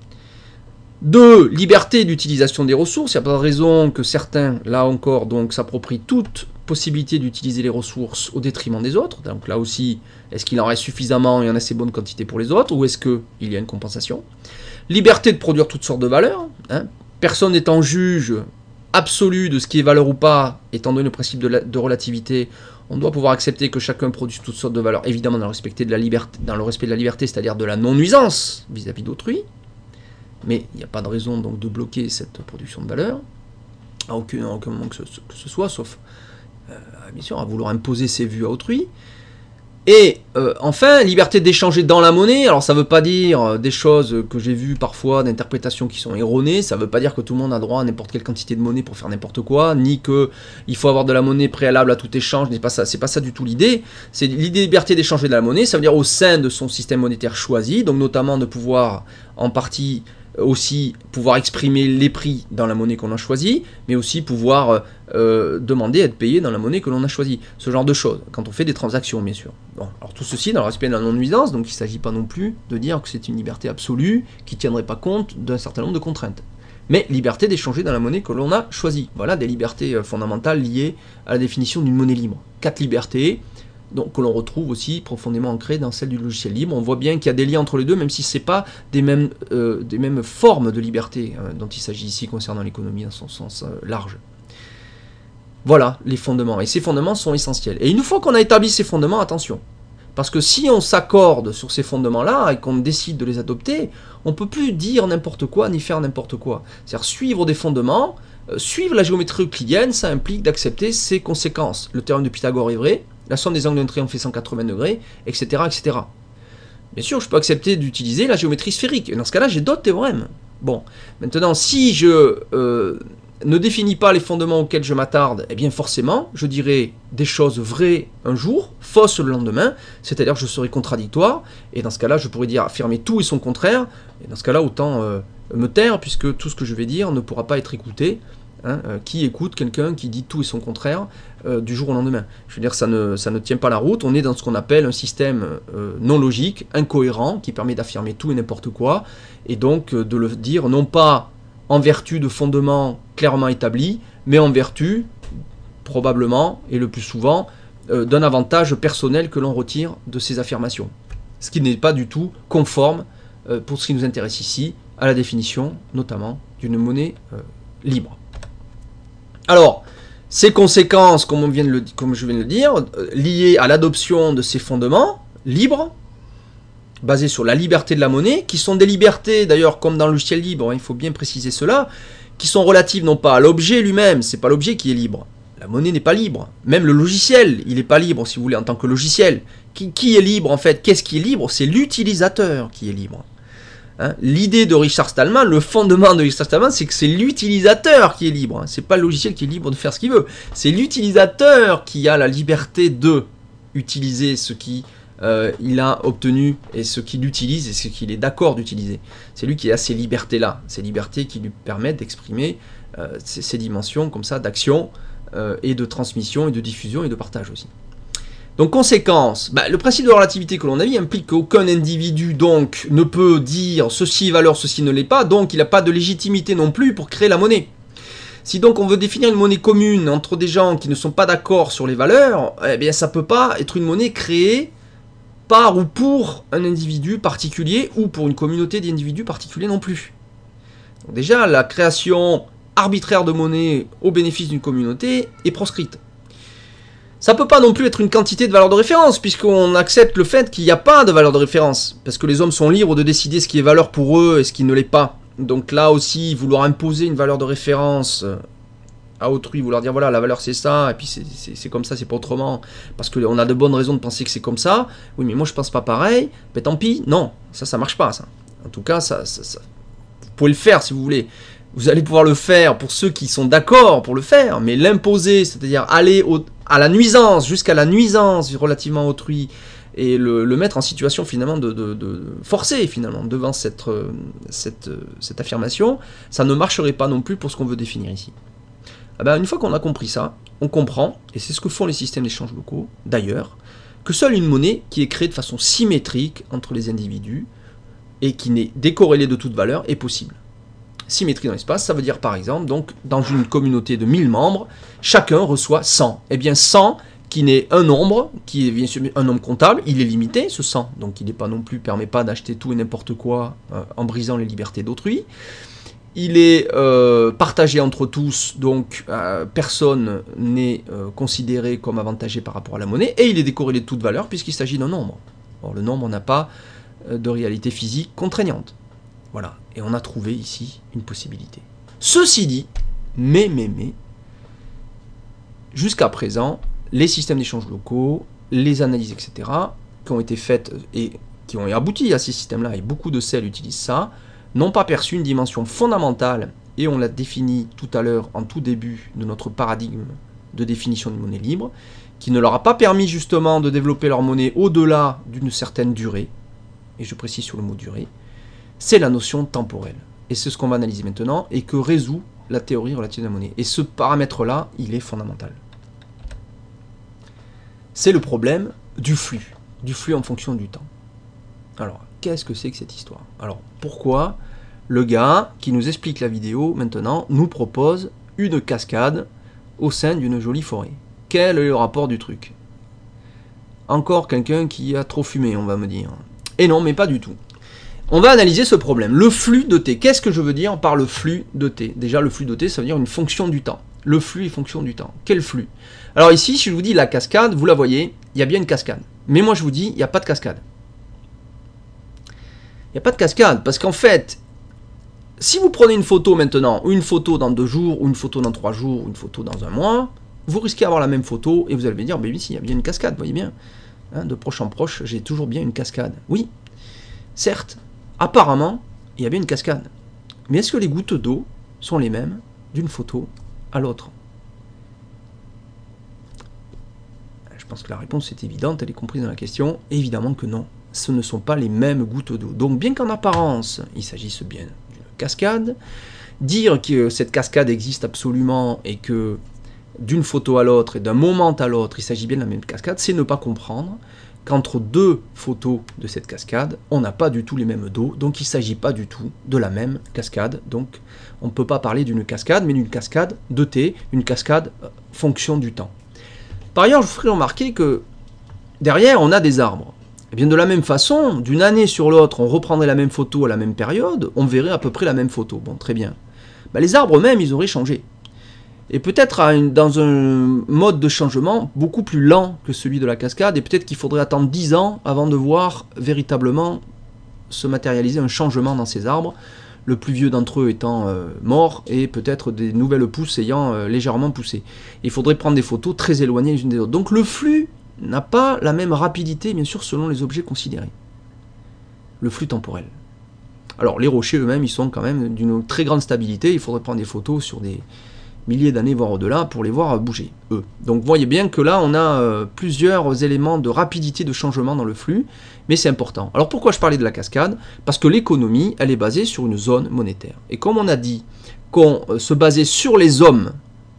Deux, liberté d'utilisation des ressources. Il n'y a pas de raison que certains, là encore, donc, s'approprient toute possibilité d'utiliser les ressources au détriment des autres. Donc là aussi, est-ce qu'il en reste suffisamment et il y en a assez bonne quantité pour les autres, ou est-ce qu'il y a une compensation? Liberté de produire toutes sortes de valeurs. Hein. Personne n'étant juge absolu de ce qui est valeur ou pas, étant donné le principe de, la, de relativité, on doit pouvoir accepter que chacun produise toutes sortes de valeurs, évidemment dans le respect de la liberté, dans le respect de la liberté, c'est-à-dire de la non-nuisance vis-à-vis d'autrui. Mais il n'y a pas de raison donc de bloquer cette production de valeur, à aucun, à aucun moment que ce, que ce soit, sauf euh, bien sûr à vouloir imposer ses vues à autrui. Et euh, enfin, liberté d'échanger dans la monnaie. Alors ça ne veut pas dire des choses que j'ai vues parfois, d'interprétations qui sont erronées, ça ne veut pas dire que tout le monde a droit à n'importe quelle quantité de monnaie pour faire n'importe quoi, ni qu'il faut avoir de la monnaie préalable à tout échange, c'est pas ça, c'est pas ça du tout l'idée. C'est l'idée de liberté d'échanger de la monnaie, ça veut dire au sein de son système monétaire choisi, donc notamment de pouvoir en partie aussi pouvoir exprimer les prix dans la monnaie qu'on a choisie, mais aussi pouvoir euh, demander à être payé dans la monnaie que l'on a choisie. Ce genre de choses, quand on fait des transactions, bien sûr. Bon, alors tout ceci dans le respect de la non-nuisance, donc il ne s'agit pas non plus de dire que c'est une liberté absolue qui ne tiendrait pas compte d'un certain nombre de contraintes. mais liberté d'échanger dans la monnaie que l'on a choisie. Voilà des libertés fondamentales liées à la définition d'une monnaie libre. Quatre libertés, donc, que l'on retrouve aussi profondément ancrées dans celle du logiciel libre. On voit bien qu'il y a des liens entre les deux, même si ce n'est pas des mêmes, euh, des mêmes formes de liberté euh, dont il s'agit ici concernant l'économie dans son sens euh, large. Voilà les fondements, et ces fondements sont essentiels. Et une fois qu'on a établi ces fondements, attention, parce que si on s'accorde sur ces fondements-là et qu'on décide de les adopter, on ne peut plus dire n'importe quoi ni faire n'importe quoi. C'est-à-dire suivre des fondements, euh, suivre la géométrie euclidienne, ça implique d'accepter ses conséquences. Le théorème de Pythagore est vrai, la somme des angles d'un triangle fait cent quatre-vingts degrés, et cetera, et cetera. Bien sûr, je peux accepter d'utiliser la géométrie sphérique. Et dans ce cas-là, j'ai d'autres théorèmes. Bon, maintenant, si je euh, ne définis pas les fondements auxquels je m'attarde, eh bien forcément, je dirai des choses vraies un jour, fausses le lendemain, c'est-à-dire que je serai contradictoire, et dans ce cas-là, je pourrais dire affirmer tout et son contraire, et dans ce cas-là, autant euh, me taire, puisque tout ce que je vais dire ne pourra pas être écouté. Hein, euh, qui écoute quelqu'un qui dit tout et son contraire euh, du jour au lendemain? Je veux dire, ça ne, ça ne tient pas la route. On est dans ce qu'on appelle un système euh, non logique, incohérent, qui permet d'affirmer tout et n'importe quoi, et donc euh, de le dire non pas en vertu de fondements clairement établis, mais en vertu, probablement, et le plus souvent, euh, d'un avantage personnel que l'on retire de ces affirmations. Ce qui n'est pas du tout conforme, euh, pour ce qui nous intéresse ici, à la définition, notamment, d'une monnaie euh, libre. Alors, ces conséquences, comme, on vient de le, comme je viens de le dire, euh, liées à l'adoption de ces fondements libres, basés sur la liberté de la monnaie, qui sont des libertés, d'ailleurs, comme dans le logiciel libre, hein, il faut bien préciser cela, qui sont relatives non pas à l'objet lui-même, c'est pas l'objet qui est libre. La monnaie n'est pas libre. Même le logiciel, il n'est pas libre, si vous voulez, en tant que logiciel. Qui, qui est libre, en fait? Qu'est-ce qui est libre? C'est l'utilisateur qui est libre. Hein, l'idée de Richard Stallman, le fondement de Richard Stallman, c'est que c'est l'utilisateur qui est libre. Hein. C'est pas le logiciel qui est libre de faire ce qu'il veut. C'est l'utilisateur qui a la liberté de utiliser ce qu'il euh, a obtenu et ce qu'il utilise et ce qu'il est d'accord d'utiliser. C'est lui qui a ces libertés-là, ces libertés qui lui permettent d'exprimer euh, ces, ces dimensions comme ça d'action euh, et de transmission et de diffusion et de partage aussi. Donc, conséquence, bah, le principe de relativité que l'on a vu implique qu'aucun individu donc ne peut dire ceci est valeur, ceci ne l'est pas, donc il n'a pas de légitimité non plus pour créer la monnaie. Si donc on veut définir une monnaie commune entre des gens qui ne sont pas d'accord sur les valeurs, eh bien ça ne peut pas être une monnaie créée par ou pour un individu particulier ou pour une communauté d'individus particuliers non plus. Donc déjà, la création arbitraire de monnaie au bénéfice d'une communauté est proscrite. Ça ne peut pas non plus être une quantité de valeur de référence, puisqu'on accepte le fait qu'il n'y a pas de valeur de référence, parce que les hommes sont libres de décider ce qui est valeur pour eux et ce qui ne l'est pas. Donc là aussi, vouloir imposer une valeur de référence à autrui, vouloir dire voilà, la valeur c'est ça, et puis c'est comme ça, c'est pas autrement, parce qu'on a de bonnes raisons de penser que c'est comme ça, oui mais moi je pense pas pareil, ben tant pis, non, ça ça marche pas ça. En tout cas, ça, ça, ça, vous pouvez le faire si vous voulez. Vous allez pouvoir le faire pour ceux qui sont d'accord pour le faire, mais l'imposer, c'est-à-dire aller au, à la nuisance, jusqu'à la nuisance relativement à autrui, et le, le mettre en situation finalement de, de, de forcer finalement devant cette, cette, cette affirmation, ça ne marcherait pas non plus pour ce qu'on veut définir ici. Ah ben, une fois qu'on a compris ça, on comprend, et c'est ce que font les systèmes d'échange locaux, d'ailleurs, que seule une monnaie qui est créée de façon symétrique entre les individus, et qui n'est décorrélée de toute valeur, est possible. Symétrie dans l'espace, ça veut dire par exemple, donc dans une communauté de mille membres, chacun reçoit cent. Eh bien cent, qui n'est un nombre, qui est bien sûr un nombre comptable, il est limité, ce cent, donc il n'est pas non plus, permet pas d'acheter tout et n'importe quoi euh, en brisant les libertés d'autrui. Il est euh, partagé entre tous, donc euh, personne n'est euh, considéré comme avantagé par rapport à la monnaie, et il est décorrélé de toute valeur puisqu'il s'agit d'un nombre. Or, le nombre n'a pas euh, de réalité physique contraignante. Voilà, et on a trouvé ici une possibilité. Ceci dit, mais, mais, mais, jusqu'à présent, les systèmes d'échange locaux, les analyses, et cetera, qui ont été faites et qui ont abouti à ces systèmes-là, et beaucoup de celles utilisent ça, n'ont pas perçu une dimension fondamentale, et on l'a défini tout à l'heure en tout début de notre paradigme de définition de monnaie libre, qui ne leur a pas permis justement de développer leur monnaie au-delà d'une certaine durée, et je précise sur le mot durée, c'est la notion temporelle. Et c'est ce qu'on va analyser maintenant, et que résout la théorie relative de la monnaie. Et ce paramètre-là, il est fondamental. C'est le problème du flux, du flux en fonction du temps. Alors, qu'est-ce que c'est que cette histoire? Alors, pourquoi Le gars qui nous explique la vidéo maintenant nous propose une cascade au sein d'une jolie forêt. Quel est le rapport du truc? Encore quelqu'un qui a trop fumé, on va me dire. Et non, mais pas du tout. On va analyser ce problème. Le flux de t. Qu'est-ce que je veux dire par le flux de t? Déjà, le flux de t, ça veut dire une fonction du temps. Le flux est fonction du temps. Quel flux? Alors ici, si je vous dis la cascade, vous la voyez, il y a bien une cascade. Mais moi, je vous dis, il n'y a pas de cascade. Il n'y a pas de cascade, parce qu'en fait, si vous prenez une photo maintenant, ou une photo dans deux jours, ou une photo dans trois jours, ou une photo dans un mois, vous risquez d'avoir la même photo, et vous allez me dire, mais oui, il y a bien une cascade, vous voyez bien. Hein, de proche en proche, j'ai toujours bien une cascade. Oui, certes, apparemment, il y a bien une cascade. Mais est-ce que les gouttes d'eau sont les mêmes d'une photo à l'autre? Je pense que la réponse est évidente, elle est comprise dans la question. Évidemment que non, ce ne sont pas les mêmes gouttes d'eau. Donc bien qu'en apparence, il s'agisse bien d'une cascade, dire que cette cascade existe absolument et que d'une photo à l'autre et d'un moment à l'autre, il s'agit bien de la même cascade, c'est ne pas comprendre qu'entre deux photos de cette cascade, on n'a pas du tout les mêmes dos, donc il ne s'agit pas du tout de la même cascade. Donc on ne peut pas parler d'une cascade, mais d'une cascade de t, une cascade fonction du temps. Par ailleurs, je vous ferai remarquer que derrière, on a des arbres. Et bien de la même façon, d'une année sur l'autre, on reprendrait la même photo à la même période, on verrait à peu près la même photo. Bon, très bien. Ben, les arbres eux-mêmes, ils auraient changé. Et peut-être dans un mode de changement beaucoup plus lent que celui de la cascade, et peut-être qu'il faudrait attendre dix ans avant de voir véritablement se matérialiser un changement dans ces arbres, le plus vieux d'entre eux étant euh, mort, et peut-être des nouvelles pousses ayant euh, légèrement poussé. Il faudrait prendre des photos très éloignées les unes des autres. Donc le flux n'a pas la même rapidité, bien sûr, selon les objets considérés. Le flux temporel. Alors les rochers eux-mêmes, ils sont quand même d'une très grande stabilité, il faudrait prendre des photos sur des milliers d'années, voire au-delà, pour les voir bouger, eux. Donc vous voyez bien que là, on a euh, plusieurs éléments de rapidité de changement dans le flux, mais c'est important. Alors pourquoi je parlais de la cascade? Parce que l'économie, elle est basée sur une zone monétaire. Et comme on a dit qu'on euh, se basait sur les hommes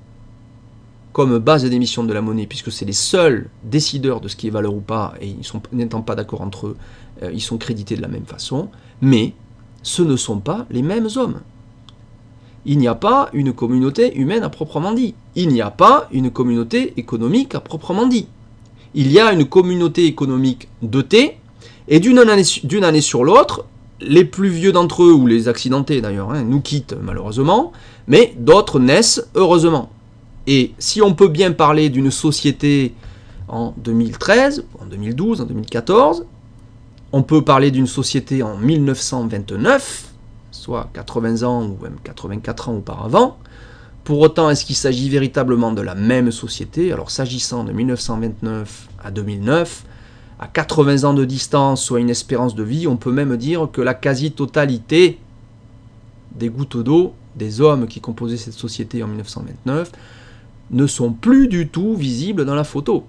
comme base d'émission de la monnaie, puisque c'est les seuls décideurs de ce qui est valeur ou pas, et ils sont n'étant pas d'accord entre eux, euh, ils sont crédités de la même façon, mais ce ne sont pas les mêmes hommes. Il n'y a pas une communauté humaine à proprement dit. Il n'y a pas une communauté économique à proprement dit. Il y a une communauté économique de T, et d'une année, d'une année sur l'autre, les plus vieux d'entre eux, ou les accidentés d'ailleurs, hein, nous quittent malheureusement, mais d'autres naissent heureusement. Et si on peut bien parler d'une société en deux mille treize, en deux mille douze, en deux mille quatorze, on peut parler d'une société en mille neuf cent vingt-neuf, soit quatre-vingts ans ou même quatre-vingt-quatre ans auparavant. Pour autant, est-ce qu'il s'agit véritablement de la même société? Alors s'agissant de mille neuf cent vingt-neuf à deux mille neuf, à quatre-vingts ans de distance, soit une espérance de vie, on peut même dire que la quasi-totalité des gouttes d'eau, des hommes qui composaient cette société en mille neuf cent vingt-neuf, ne sont plus du tout visibles dans la photo.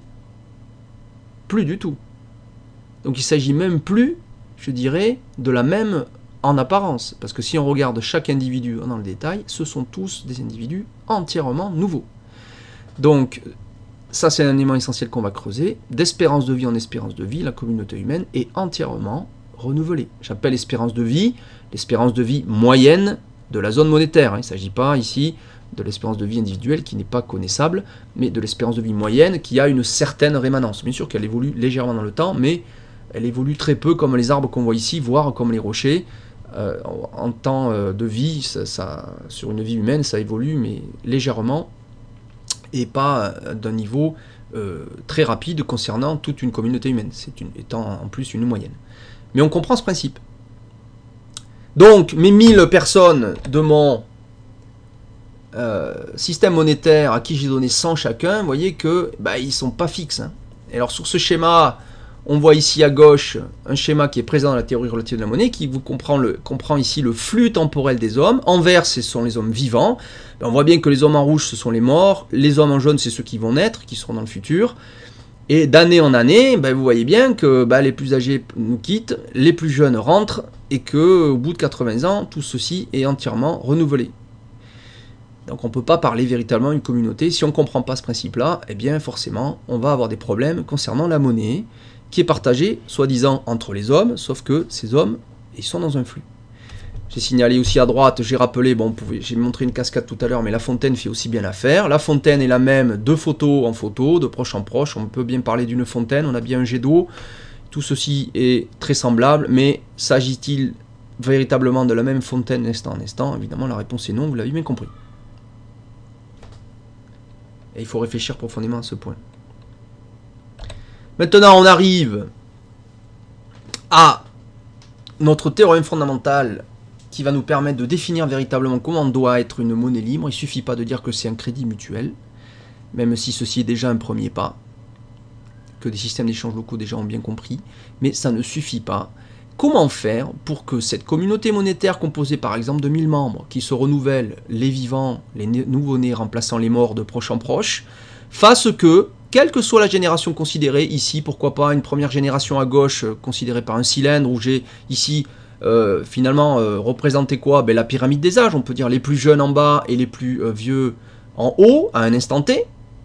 Plus du tout. Donc il ne s'agit même plus, je dirais, de la même en apparence. Parce que si on regarde chaque individu dans le détail, ce sont tous des individus entièrement nouveaux. Donc ça c'est un élément essentiel qu'on va creuser. D'espérance de vie en espérance de vie, la communauté humaine est entièrement renouvelée. J'appelle espérance de vie, l'espérance de vie moyenne de la zone monétaire. Il ne s'agit pas ici de l'espérance de vie individuelle qui n'est pas connaissable, mais de l'espérance de vie moyenne qui a une certaine rémanence. Bien sûr qu'elle évolue légèrement dans le temps, mais elle évolue très peu comme les arbres qu'on voit ici, voire comme les rochers. Euh, en temps de vie, ça, ça, sur une vie humaine, ça évolue, mais légèrement, et pas d'un niveau euh, très rapide concernant toute une communauté humaine, c'est une, étant en plus une moyenne. Mais on comprend ce principe. Donc, mes mille personnes de mon euh, système monétaire à qui j'ai donné cent chacun, vous voyez que bah, ils ne sont pas fixes. Hein. Et alors, sur ce schéma, on voit ici à gauche un schéma qui est présent dans la théorie relative de la monnaie, qui vous comprend, le, comprend ici le flux temporel des hommes. En vert, ce sont les hommes vivants. On voit bien que les hommes en rouge, ce sont les morts. Les hommes en jaune, c'est ceux qui vont naître, qui seront dans le futur. Et d'année en année, ben vous voyez bien que ben les plus âgés nous quittent, les plus jeunes rentrent, et qu'au bout de quatre-vingts ans, tout ceci est entièrement renouvelé. Donc on ne peut pas parler véritablement d'une communauté. Si on ne comprend pas ce principe-là, eh bien forcément, on va avoir des problèmes concernant la monnaie, qui est partagée, soi-disant, entre les hommes, sauf que ces hommes, ils sont dans un flux. J'ai signalé aussi à droite, j'ai rappelé, bon, j'ai montré une cascade tout à l'heure, mais la fontaine fait aussi bien l'affaire. La fontaine est la même de photo en photo, de proche en proche. On peut bien parler d'une fontaine, on a bien un jet d'eau. Tout ceci est très semblable, mais s'agit-il véritablement de la même fontaine instant en instant? Évidemment, la réponse est non, vous l'avez bien compris. Et il faut réfléchir profondément à ce point. Maintenant, on arrive à notre théorème fondamental qui va nous permettre de définir véritablement comment doit être une monnaie libre. Il ne suffit pas de dire que c'est un crédit mutuel, même si ceci est déjà un premier pas, que des systèmes d'échange locaux déjà ont bien compris, mais ça ne suffit pas. Comment faire pour que cette communauté monétaire composée par exemple de mille membres, qui se renouvellent, les vivants, les nouveau-nés remplaçant les morts de proche en proche, fasse que, quelle que soit la génération considérée, ici pourquoi pas une première génération à gauche euh, considérée par un cylindre, où j'ai ici euh, finalement euh, représenté quoi? Ben, la pyramide des âges, on peut dire les plus jeunes en bas et les plus euh, vieux en haut, à un instant T.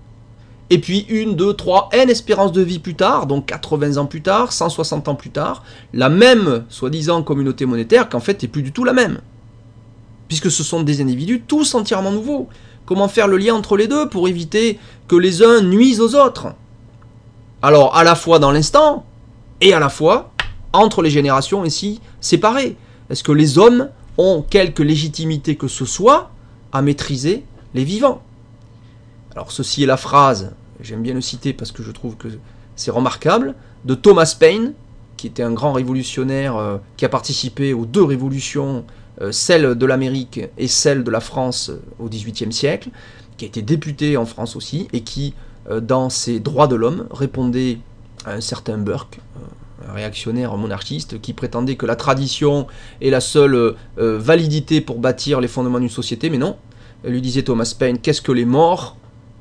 Et puis une, deux, trois, n espérance de vie plus tard, donc quatre-vingts ans plus tard, cent soixante ans plus tard, la même, soi-disant, communauté monétaire, qu'en fait n'est plus du tout la même. Puisque ce sont des individus tous entièrement nouveaux. Comment faire le lien entre les deux pour éviter que les uns nuisent aux autres? Alors, à la fois dans l'instant, et à la fois entre les générations ainsi séparées. Est-ce que les hommes ont quelque légitimité que ce soit à maîtriser les vivants? Alors ceci est la phrase, j'aime bien le citer parce que je trouve que c'est remarquable, de Thomas Paine, qui était un grand révolutionnaire euh, qui a participé aux deux révolutions, euh, celle de l'Amérique et celle de la France euh, au dix-huitième siècle, qui a été député en France aussi, et qui, euh, dans ses droits de l'homme, répondait à un certain Burke, euh, un réactionnaire monarchiste, qui prétendait que la tradition est la seule euh, validité pour bâtir les fondements d'une société, mais non, lui disait Thomas Paine, qu'est-ce que les morts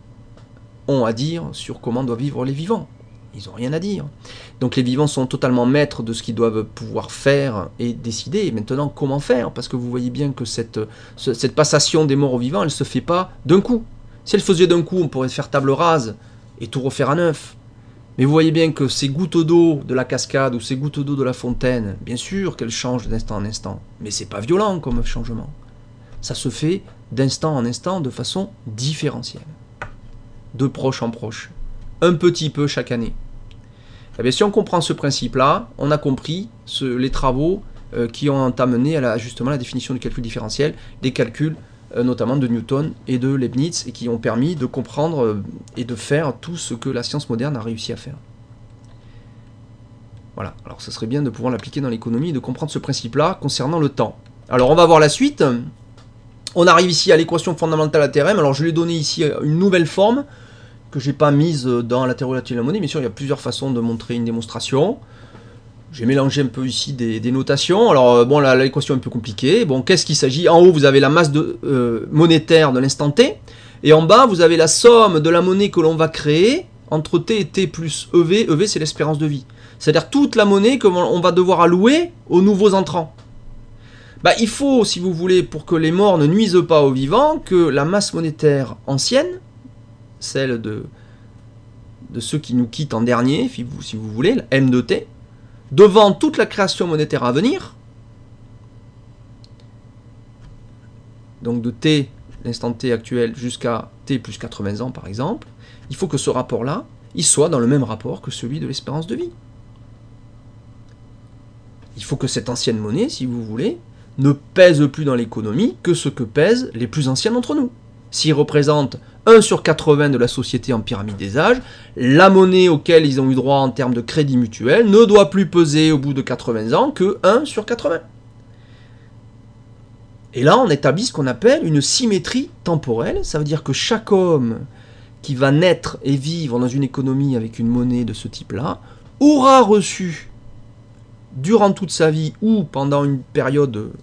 ont à dire sur comment doivent vivre les vivants? Ils n'ont rien à dire. Donc les vivants sont totalement maîtres de ce qu'ils doivent pouvoir faire et décider. Et maintenant, comment faire? Parce que vous voyez bien que cette, cette passation des morts aux vivants, elle ne se fait pas d'un coup. Si elle faisait d'un coup, on pourrait faire table rase et tout refaire à neuf. Mais vous voyez bien que ces gouttes d'eau de la cascade ou ces gouttes d'eau de la fontaine, bien sûr qu'elles changent d'instant en instant. Mais c'est pas violent comme changement. Ça se fait d'instant en instant de façon différentielle. De proche en proche, un petit peu chaque année. Eh bien, si on comprend ce principe-là, on a compris ce, les travaux euh, qui ont amené à la, justement la définition du calcul différentiel, des calculs euh, notamment de Newton et de Leibniz, et qui ont permis de comprendre euh, et de faire tout ce que la science moderne a réussi à faire. Voilà, alors ce serait bien de pouvoir l'appliquer dans l'économie et de comprendre ce principe-là concernant le temps. Alors on va voir la suite. On arrive ici à l'équation fondamentale à théorème. Alors je lui ai donné ici une nouvelle forme, que je n'ai pas mise dans la théorie relative de la monnaie. Bien sûr, il y a plusieurs façons de montrer une démonstration. J'ai mélangé un peu ici des, des notations. Alors, bon, l'équation est un peu compliquée. Bon, qu'est-ce qu'il s'agit? En haut, vous avez la masse de, euh, monétaire de l'instant T. Et en bas, vous avez la somme de la monnaie que l'on va créer entre T et T plus E V. E V, c'est l'espérance de vie. C'est-à-dire toute la monnaie qu'on va devoir allouer aux nouveaux entrants. Bah, il faut, si vous voulez, pour que les morts ne nuisent pas aux vivants, que la masse monétaire ancienne, celle de, de ceux qui nous quittent en dernier, si vous, si vous voulez, la M de T, devant toute la création monétaire à venir, donc de T, l'instant T actuel, jusqu'à T plus quatre-vingts ans par exemple, il faut que ce rapport-là, il soit dans le même rapport que celui de l'espérance de vie. Il faut que cette ancienne monnaie, si vous voulez, ne pèse plus dans l'économie que ce que pèsent les plus anciens d'entre nous. S'ils représentent un sur quatre-vingts de la société en pyramide des âges, la monnaie auquel ils ont eu droit en termes de crédit mutuel ne doit plus peser au bout de quatre-vingts ans que un sur quatre-vingts. Et là, on établit ce qu'on appelle une symétrie temporelle. Ça veut dire que chaque homme qui va naître et vivre dans une économie avec une monnaie de ce type-là aura reçu, durant toute sa vie ou pendant une période euh,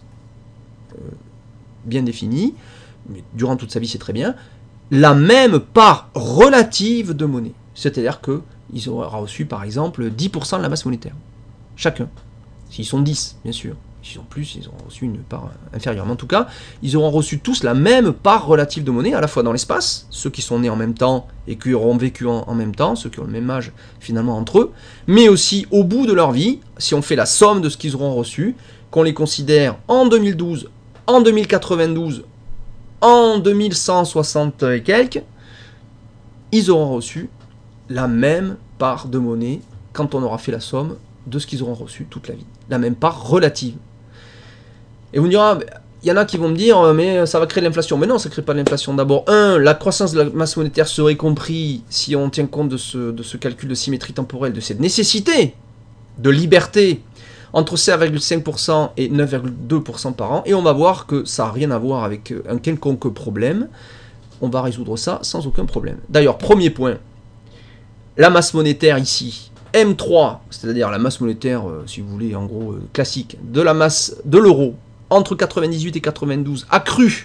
bien définie, mais durant toute sa vie c'est très bien, la même part relative de monnaie. C'est-à-dire qu'ils auront reçu par exemple dix pour cent de la masse monétaire. Chacun. S'ils sont dix, bien sûr. S'ils sont plus, ils auront reçu une part inférieure. Mais en tout cas, ils auront reçu tous la même part relative de monnaie, à la fois dans l'espace, ceux qui sont nés en même temps et qui auront vécu en, en même temps, ceux qui ont le même âge finalement entre eux, mais aussi au bout de leur vie, si on fait la somme de ce qu'ils auront reçu, qu'on les considère en deux mille douze, en deux mille quatre-vingt-douze, en deux mille cent soixante et quelques, ils auront reçu la même part de monnaie quand on aura fait la somme de ce qu'ils auront reçu toute la vie. La même part relative. Et vous me direz, il y en a qui vont me dire, mais ça va créer de l'inflation. Mais non, ça ne crée pas de l'inflation. D'abord, un, la croissance de la masse monétaire serait comprise si on tient compte de ce, de ce calcul de symétrie temporelle, de cette nécessité de liberté entre sept virgule cinq pour cent et neuf virgule deux pour cent par an. Et on va voir que ça n'a rien à voir avec un quelconque problème. On va résoudre ça sans aucun problème. D'ailleurs, premier point, la masse monétaire ici, M trois, c'est-à-dire la masse monétaire, euh, si vous voulez, en gros, euh, classique, de la masse de l'euro, entre quatre-vingt-dix-huit et quatre-vingt-douze, a cru.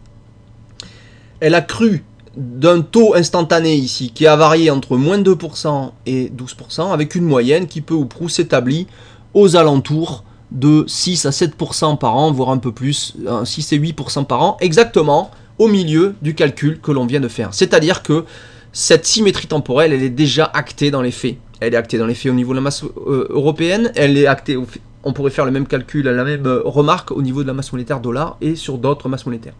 Elle a cru d'un taux instantané ici, qui a varié entre moins deux pour cent et douze pour cent, avec une moyenne qui peu ou prou s'établit aux alentours de six à sept pour cent par an, voire un peu plus, six et huit pour cent par an, exactement au milieu du calcul que l'on vient de faire. C'est-à-dire que cette symétrie temporelle, elle est déjà actée dans les faits. Elle est actée dans les faits au niveau de la masse euh, européenne, elle est actée, au, on pourrait faire le même calcul, la même euh, remarque au niveau de la masse monétaire dollar et sur d'autres masses monétaires.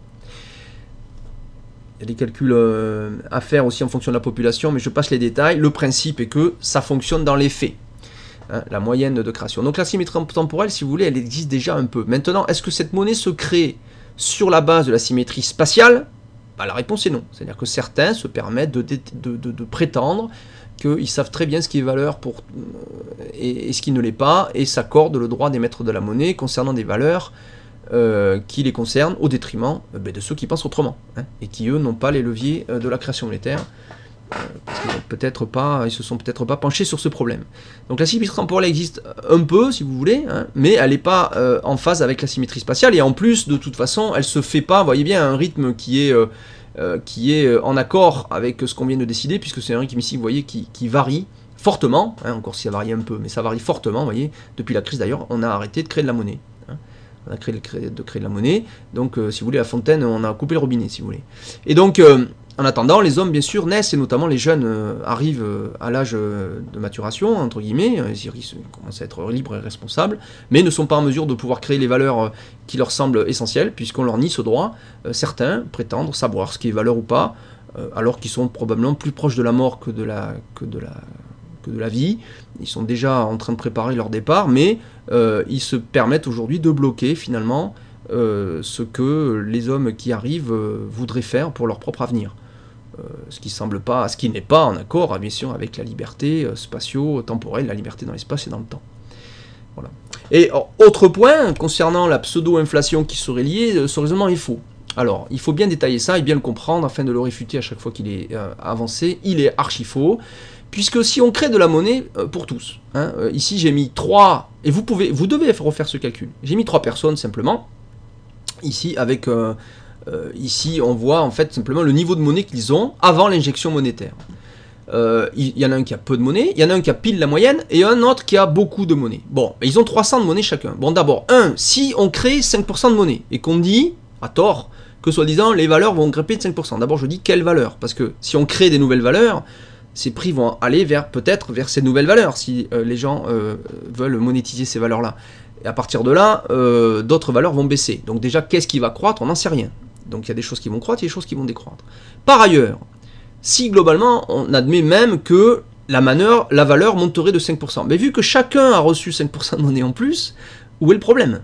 Il y a des calculs euh, à faire aussi en fonction de la population, mais je passe les détails. Le principe est que ça fonctionne dans les faits. Hein, la moyenne de création. Donc la symétrie temporelle, si vous voulez, elle existe déjà un peu. Maintenant, est-ce que cette monnaie se crée sur la base de la symétrie spatiale? Bah, la réponse est non. C'est-à-dire que certains se permettent de, de, de, de prétendre qu'ils savent très bien ce qui est valeur pour, et, et ce qui ne l'est pas, et s'accordent le droit d'émettre de la monnaie concernant des valeurs euh, qui les concernent au détriment euh, ben, de ceux qui pensent autrement, hein, et qui eux n'ont pas les leviers euh, de la création monétaire, euh, parce qu'ils peut-être pas, ils se sont peut-être pas penchés sur ce problème. Donc la symétrie temporelle existe un peu, si vous voulez, hein, mais elle n'est pas euh, en phase avec la symétrie spatiale, et en plus, de toute façon, elle se fait pas, vous voyez bien, à un rythme qui est euh, Euh, qui est euh, en accord avec ce qu'on vient de décider, puisque c'est un rythme ici, vous voyez, qui, qui varie fortement, hein, encore si ça varie un peu, mais ça varie fortement, vous voyez, depuis la crise d'ailleurs, on a arrêté de créer de la monnaie, hein. On a créé de, de créer de la monnaie, donc euh, si vous voulez, la fontaine, on a coupé le robinet, si vous voulez. Et donc, euh, en attendant, les hommes, bien sûr, naissent, et notamment les jeunes euh, arrivent euh, à l'âge euh, de maturation, entre guillemets, euh, ils, ils commencent à être libres et responsables, mais ne sont pas en mesure de pouvoir créer les valeurs euh, qui leur semblent essentielles, puisqu'on leur nie ce droit. Euh, certains prétendent savoir ce qui est valeur ou pas, euh, alors qu'ils sont probablement plus proches de la mort que de la, que de la, que de la vie. Ils sont déjà en train de préparer leur départ, mais euh, ils se permettent aujourd'hui de bloquer, finalement, euh, ce que les hommes qui arrivent euh, voudraient faire pour leur propre avenir. Euh, ce qui semble pas, ce qui n'est pas en accord, bien sûr, avec la liberté euh, spatio-temporelle, la liberté dans l'espace et dans le temps. Voilà. Et or, autre point, concernant la pseudo-inflation qui serait liée, euh, ce raisonnement est faux. Alors, il faut bien détailler ça et bien le comprendre afin de le réfuter à chaque fois qu'il est euh, avancé. Il est archi faux, puisque si on crée de la monnaie euh, pour tous, hein, euh, ici j'ai mis trois, et vous pouvez, vous devez refaire ce calcul. J'ai mis trois personnes simplement, ici avec... Euh, Euh, ici, on voit en fait simplement le niveau de monnaie qu'ils ont avant l'injection monétaire. Euh, il y en a un qui a peu de monnaie, il y en a un qui a pile la moyenne, et un autre qui a beaucoup de monnaie. Bon, ils ont trois cents de monnaie chacun. Bon, d'abord, un, si on crée cinq pour cent de monnaie, et qu'on dit, à tort, que soi-disant les valeurs vont grimper de cinq pour cent. D'abord, je dis quelles valeurs, parce que si on crée des nouvelles valeurs, ces prix vont aller vers peut-être vers ces nouvelles valeurs, si euh, les gens euh, veulent monétiser ces valeurs-là. Et à partir de là, euh, d'autres valeurs vont baisser. Donc déjà, qu'est-ce qui va croître? On n'en sait rien. Donc il y a des choses qui vont croître, il y a des choses qui vont décroître. Par ailleurs, si globalement on admet même que la, maneur, la valeur monterait de cinq pour cent, mais vu que chacun a reçu cinq pour cent de monnaie en plus, où est le problème?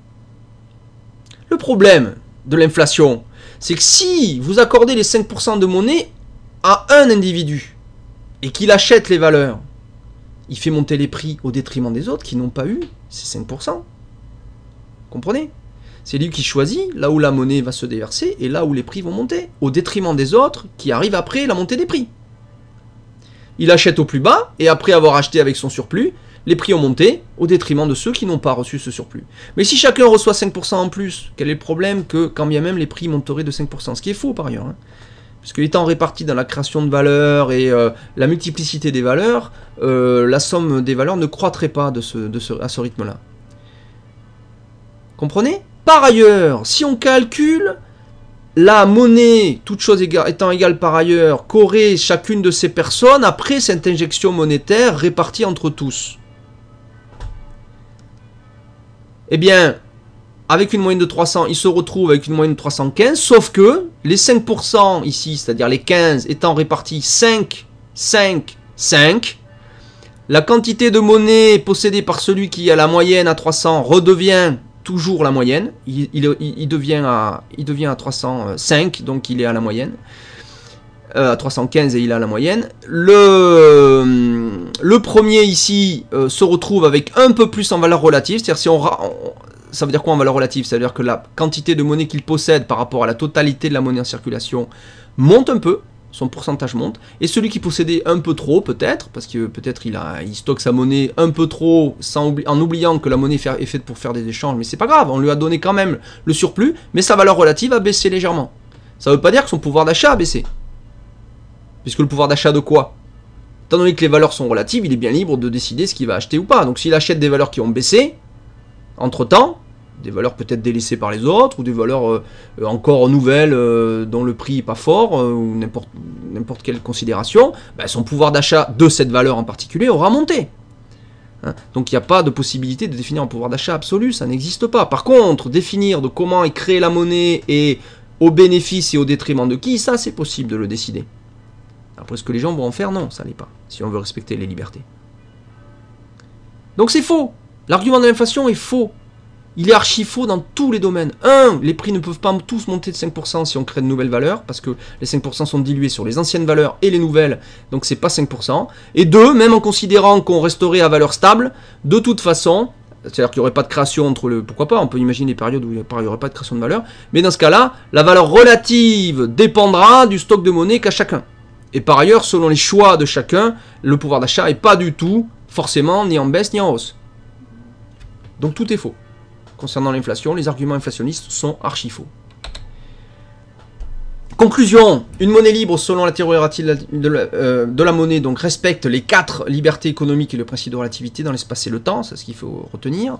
Le problème de l'inflation, c'est que si vous accordez les cinq pour cent de monnaie à un individu, et qu'il achète les valeurs, il fait monter les prix au détriment des autres qui n'ont pas eu ces cinq pour cent. Comprenez? C'est lui qui choisit là où la monnaie va se déverser et là où les prix vont monter, au détriment des autres qui arrivent après la montée des prix. Il achète au plus bas et après avoir acheté avec son surplus, les prix ont monté au détriment de ceux qui n'ont pas reçu ce surplus. Mais si chacun reçoit cinq pour cent en plus, quel est le problème que quand bien même les prix monteraient de cinq pour cent? Ce qui est faux par ailleurs. Hein. Parce que étant répartis dans la création de valeurs et euh, la multiplicité des valeurs, euh, la somme des valeurs ne croîtrait pas de ce, de ce, à ce rythme-là. Comprenez? Par ailleurs, si on calcule la monnaie, toute chose étant égale par ailleurs, qu'aurait chacune de ces personnes après cette injection monétaire répartie entre tous. eh bien, avec une moyenne de trois cents, il se retrouve avec une moyenne de trois cent quinze, sauf que les cinq pour cent ici, c'est-à-dire les quinze, étant répartis cinq, cinq, cinq, la quantité de monnaie possédée par celui qui a la moyenne à trois cents redevient toujours la moyenne. Il, il, il, devient, à, il devient à trois cent cinq, donc il est à la moyenne. Euh, à trois cent quinze et il a la moyenne. Le, le premier ici euh, se retrouve avec un peu plus en valeur relative, c'est-à-dire si on, on ça veut dire quoi en valeur relative? Ça veut dire que la quantité de monnaie qu'il possède par rapport à la totalité de la monnaie en circulation monte un peu, son pourcentage monte, et celui qui possédait un peu trop peut-être, parce que peut-être il, a, il stocke sa monnaie un peu trop sans oubli, en oubliant que la monnaie est faite pour faire des échanges, mais c'est pas grave, on lui a donné quand même le surplus, mais sa valeur relative a baissé légèrement. Ça veut pas dire que son pouvoir d'achat a baissé. Puisque le pouvoir d'achat de quoi? Étant donné que les valeurs sont relatives, il est bien libre de décider ce qu'il va acheter ou pas. Donc s'il achète des valeurs qui ont baissé, entre-temps, des valeurs peut-être délaissées par les autres, ou des valeurs euh, encore nouvelles euh, dont le prix n'est pas fort, euh, ou n'importe n'importe quelle considération, ben son pouvoir d'achat de cette valeur en particulier aura monté. Hein, donc il n'y a pas de possibilité de définir un pouvoir d'achat absolu, ça n'existe pas. Par contre, définir de comment est créée la monnaie et au bénéfice et au détriment de qui, ça c'est possible de le décider. Après ce que les gens vont en faire, non, ça l'est pas, si on veut respecter les libertés. Donc c'est faux. L'argument de l'inflation est faux. Il est archi faux dans tous les domaines. Un, les prix ne peuvent pas tous monter de cinq pour cent si on crée de nouvelles valeurs, parce que les cinq pour cent sont dilués sur les anciennes valeurs et les nouvelles, donc c'est pas cinq pour cent. Et deux, même en considérant qu'on resterait à valeur stable, de toute façon, c'est-à-dire qu'il n'y aurait pas de création entre le... Pourquoi pas, on peut imaginer des périodes où il n'y aurait pas de création de valeur, mais dans ce cas-là, la valeur relative dépendra du stock de monnaie qu'a chacun. Et par ailleurs, selon les choix de chacun, le pouvoir d'achat n'est pas du tout forcément ni en baisse ni en hausse. Donc tout est faux. Concernant l'inflation, les arguments inflationnistes sont archi faux. Conclusion, une monnaie libre selon la théorie relative de la, euh, de la monnaie donc respecte les quatre libertés économiques et le principe de relativité dans l'espace et le temps, c'est ce qu'il faut retenir.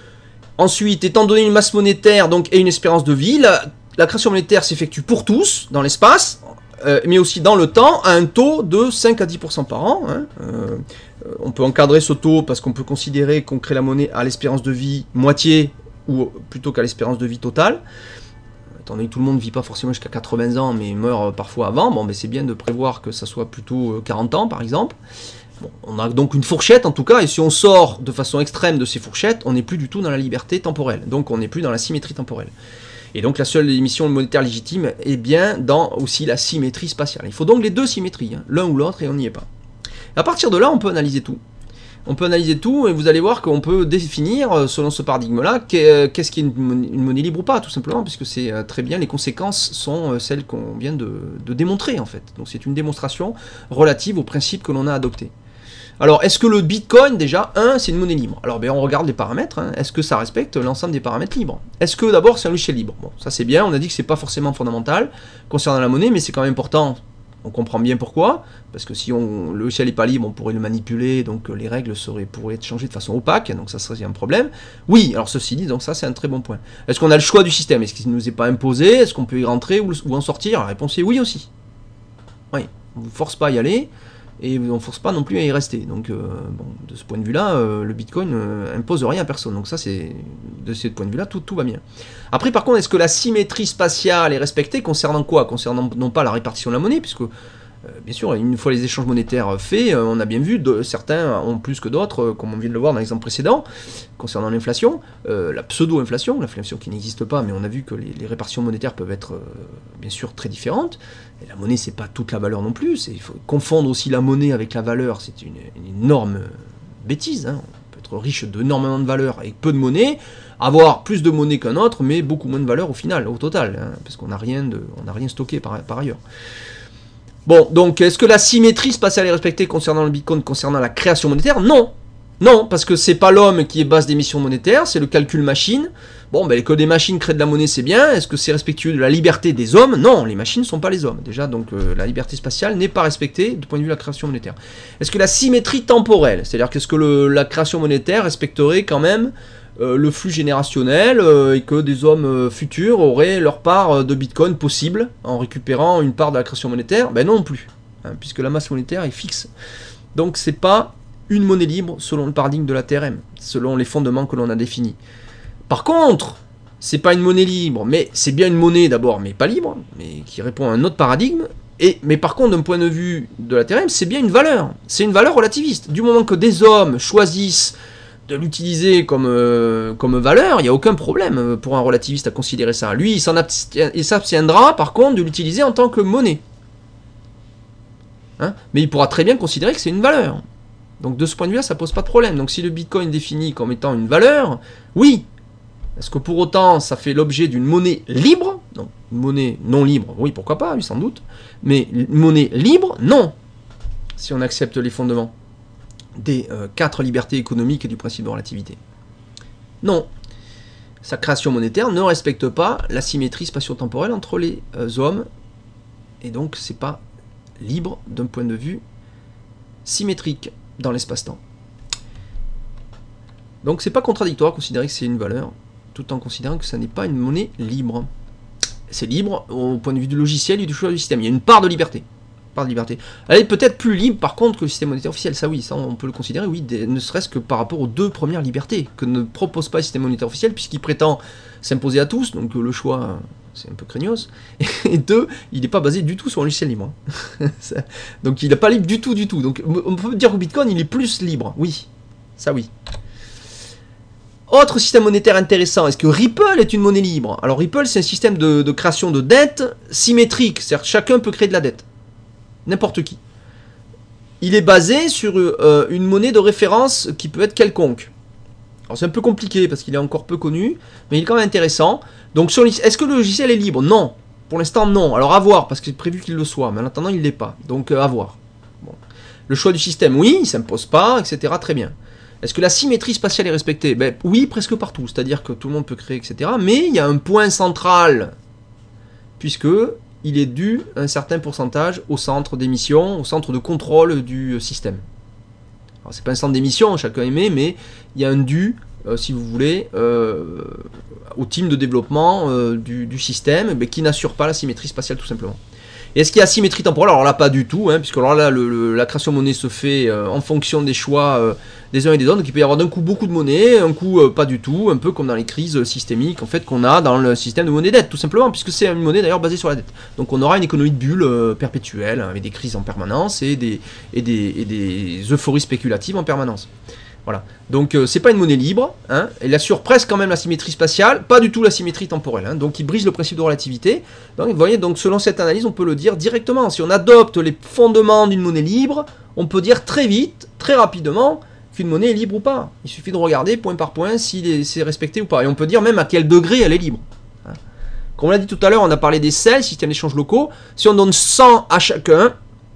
Ensuite, étant donné une masse monétaire donc, et une espérance de vie, la, la création monétaire s'effectue pour tous dans l'espace, euh, mais aussi dans le temps, à un taux de cinq à dix pour cent par an. Hein. Euh, on peut encadrer ce taux parce qu'on peut considérer qu'on crée la monnaie à l'espérance de vie moitié ou plutôt qu'à l'espérance de vie totale. Étant donné que tout le monde ne vit pas forcément jusqu'à quatre-vingts ans, mais meurt parfois avant, bon, mais c'est bien de prévoir que ça soit plutôt quarante ans, par exemple. Bon, on a donc une fourchette, en tout cas, et si on sort de façon extrême de ces fourchettes, on n'est plus du tout dans la liberté temporelle, donc on n'est plus dans la symétrie temporelle. Et donc la seule émission monétaire légitime est bien dans aussi la symétrie spatiale. Il faut donc les deux symétries, hein, l'un ou l'autre, et on n'y est pas. À partir de là, on peut analyser tout. On peut analyser tout et vous allez voir qu'on peut définir, selon ce paradigme-là, qu'est-ce qui est une monnaie libre ou pas, tout simplement, puisque c'est très bien, les conséquences sont celles qu'on vient de, de démontrer, en fait. Donc c'est une démonstration relative aux principes que l'on a adoptés. Alors, est-ce que le Bitcoin, déjà, un, c'est une monnaie libre? Alors, ben, on regarde les paramètres, hein. Est-ce que ça respecte l'ensemble des paramètres libres? Est-ce que, d'abord, c'est un logiciel libre? Bon, ça c'est bien, on a dit que c'est pas forcément fondamental concernant la monnaie, mais c'est quand même important. On comprend bien pourquoi, parce que si on, le logiciel n'est pas libre, on pourrait le manipuler, donc les règles seraient, pourraient être changées de façon opaque, donc ça serait un problème. Oui, alors ceci dit, donc ça c'est un très bon point. Est-ce qu'on a le choix du système? Est-ce qu'il ne nous est pas imposé? Est-ce qu'on peut y rentrer ou, ou en sortir? La réponse est oui aussi. Oui, on ne vous force pas à y aller, et on ne force pas non plus à y rester. Donc, euh, bon, de ce point de vue-là, euh, le Bitcoin euh, impose rien à personne. Donc ça, c'est de ce point de vue-là, tout, tout va bien. Après, par contre, est-ce que la symétrie spatiale est respectée concernant quoi? Concernant non pas la répartition de la monnaie, puisque, euh, bien sûr, une fois les échanges monétaires faits, euh, on a bien vu, de, certains ont plus que d'autres, euh, comme on vient de le voir dans l'exemple précédent, concernant l'inflation, euh, la pseudo-inflation, l'inflation qui n'existe pas, mais on a vu que les, les répartitions monétaires peuvent être, euh, bien sûr, très différentes. Et la monnaie, c'est pas toute la valeur non plus. Il faut confondre aussi la monnaie avec la valeur, c'est une, une énorme bêtise. Hein. On peut être riche d'énormément de valeur avec peu de monnaie, avoir plus de monnaie qu'un autre, mais beaucoup moins de valeur au final, au total, hein, parce qu'on n'a rien, de, on n'a rien stocké par, par ailleurs. Bon, donc, est-ce que la symétrie spatiale est respectée concernant le Bitcoin, concernant la création monétaire? Non. Non, parce que c'est pas l'homme qui est base d'émission monétaire, c'est le calcul machine. Bon, ben, que des machines créent de la monnaie, c'est bien. Est-ce que c'est respectueux de la liberté des hommes? Non, les machines ne sont pas les hommes. Déjà, donc euh, la liberté spatiale n'est pas respectée du point de vue de la création monétaire. Est-ce que la symétrie temporelle, c'est-à-dire qu'est-ce que le, la création monétaire respecterait quand même euh, le flux générationnel euh, et que des hommes euh, futurs auraient leur part de Bitcoin possible en récupérant une part de la création monétaire? Ben non plus, hein, puisque la masse monétaire est fixe. Donc c'est pas une monnaie libre selon le paradigme de la T R M, selon les fondements que l'on a définis. Par contre, c'est pas une monnaie libre, mais c'est bien une monnaie d'abord, mais pas libre, mais qui répond à un autre paradigme. Et, mais par contre, d'un point de vue de la T R M, c'est bien une valeur. C'est une valeur relativiste. Du moment que des hommes choisissent de l'utiliser comme, euh, comme valeur, il n'y a aucun problème pour un relativiste à considérer ça. Lui, il s'en abstient, il s'abstiendra par contre de l'utiliser en tant que monnaie. Hein, mais il pourra très bien considérer que c'est une valeur. Donc de ce point de vue-là, ça pose pas de problème. Donc si le Bitcoin est défini comme étant une valeur, oui. Est-ce que pour autant, ça fait l'objet d'une monnaie libre? Donc une monnaie non libre, oui, pourquoi pas, oui, sans doute. Mais une monnaie libre, non. Si on accepte les fondements des euh, quatre libertés économiques et du principe de relativité. Non. Sa création monétaire ne respecte pas la symétrie spatio-temporelle entre les euh, hommes. Et donc, c'est pas libre d'un point de vue symétrique dans l'espace-temps. Donc c'est pas contradictoire de considérer que c'est une valeur, tout en considérant que ça n'est pas une monnaie libre. C'est libre au point de vue du logiciel et du choix du système. Il y a une part de liberté. Part de liberté. Elle est peut-être plus libre par contre que le système monétaire officiel. Ça oui, ça on peut le considérer, oui, ne serait-ce que par rapport aux deux premières libertés que ne propose pas le système monétaire officiel, puisqu'il prétend s'imposer à tous, donc le choix c'est un peu craignos. Et deux, il n'est pas basé du tout sur un logiciel libre. Donc il n'est pas libre du tout, du tout. Donc on peut dire que Bitcoin il est plus libre, oui. Ça oui. Autre système monétaire intéressant, est-ce que Ripple est une monnaie libre? Alors Ripple c'est un système de, de création de dette symétrique, c'est-à-dire que chacun peut créer de la dette. N'importe qui. Il est basé sur euh, une monnaie de référence qui peut être quelconque. Alors c'est un peu compliqué parce qu'il est encore peu connu, mais il est quand même intéressant. Donc est-ce que le logiciel est libre? Non. Pour l'instant non. Alors à voir, parce que c'est prévu qu'il le soit, mais en attendant il ne l'est pas. Donc euh, à voir. Bon. Le choix du système, oui, il ne s'impose pas, et cetera. Très bien. Est-ce que la symétrie spatiale est respectée? Ben, oui, presque partout. C'est-à-dire que tout le monde peut créer, et cetera. Mais il y a un point central, puisque il est dû un certain pourcentage au centre d'émission, au centre de contrôle du système. Alors c'est pas un centre d'émission, chacun émet, mais il y a un dû, euh, si vous voulez, euh, au team de développement euh, du, du système, mais qui n'assure pas la symétrie spatiale tout simplement. Et est-ce qu'il y a symétrie temporelle? Alors là, pas du tout, hein, puisque alors là, le, le, la création de monnaie se fait euh, en fonction des choix euh, des uns et des autres. Donc il peut y avoir d'un coup beaucoup de monnaie, un coup euh, pas du tout, un peu comme dans les crises systémiques en fait qu'on a dans le système de monnaie-dette, tout simplement, puisque c'est une monnaie d'ailleurs basée sur la dette. Donc on aura une économie de bulle euh, perpétuelle, hein, avec des crises en permanence et des, et des, et des euphories spéculatives en permanence. Voilà. Donc euh, c'est pas une monnaie libre, hein. Elle assure presque quand même la symétrie spatiale, pas du tout la symétrie temporelle, hein. Donc il brise le principe de relativité. Donc vous voyez, donc selon cette analyse, on peut le dire directement. Si on adopte les fondements d'une monnaie libre, on peut dire très vite, très rapidement, qu'une monnaie est libre ou pas. Il suffit de regarder point par point si c'est respecté ou pas. Et on peut dire même à quel degré elle est libre. Hein. Comme on l'a dit tout à l'heure, on a parlé des C E L, système d'échange locaux. Si on donne cent à chacun,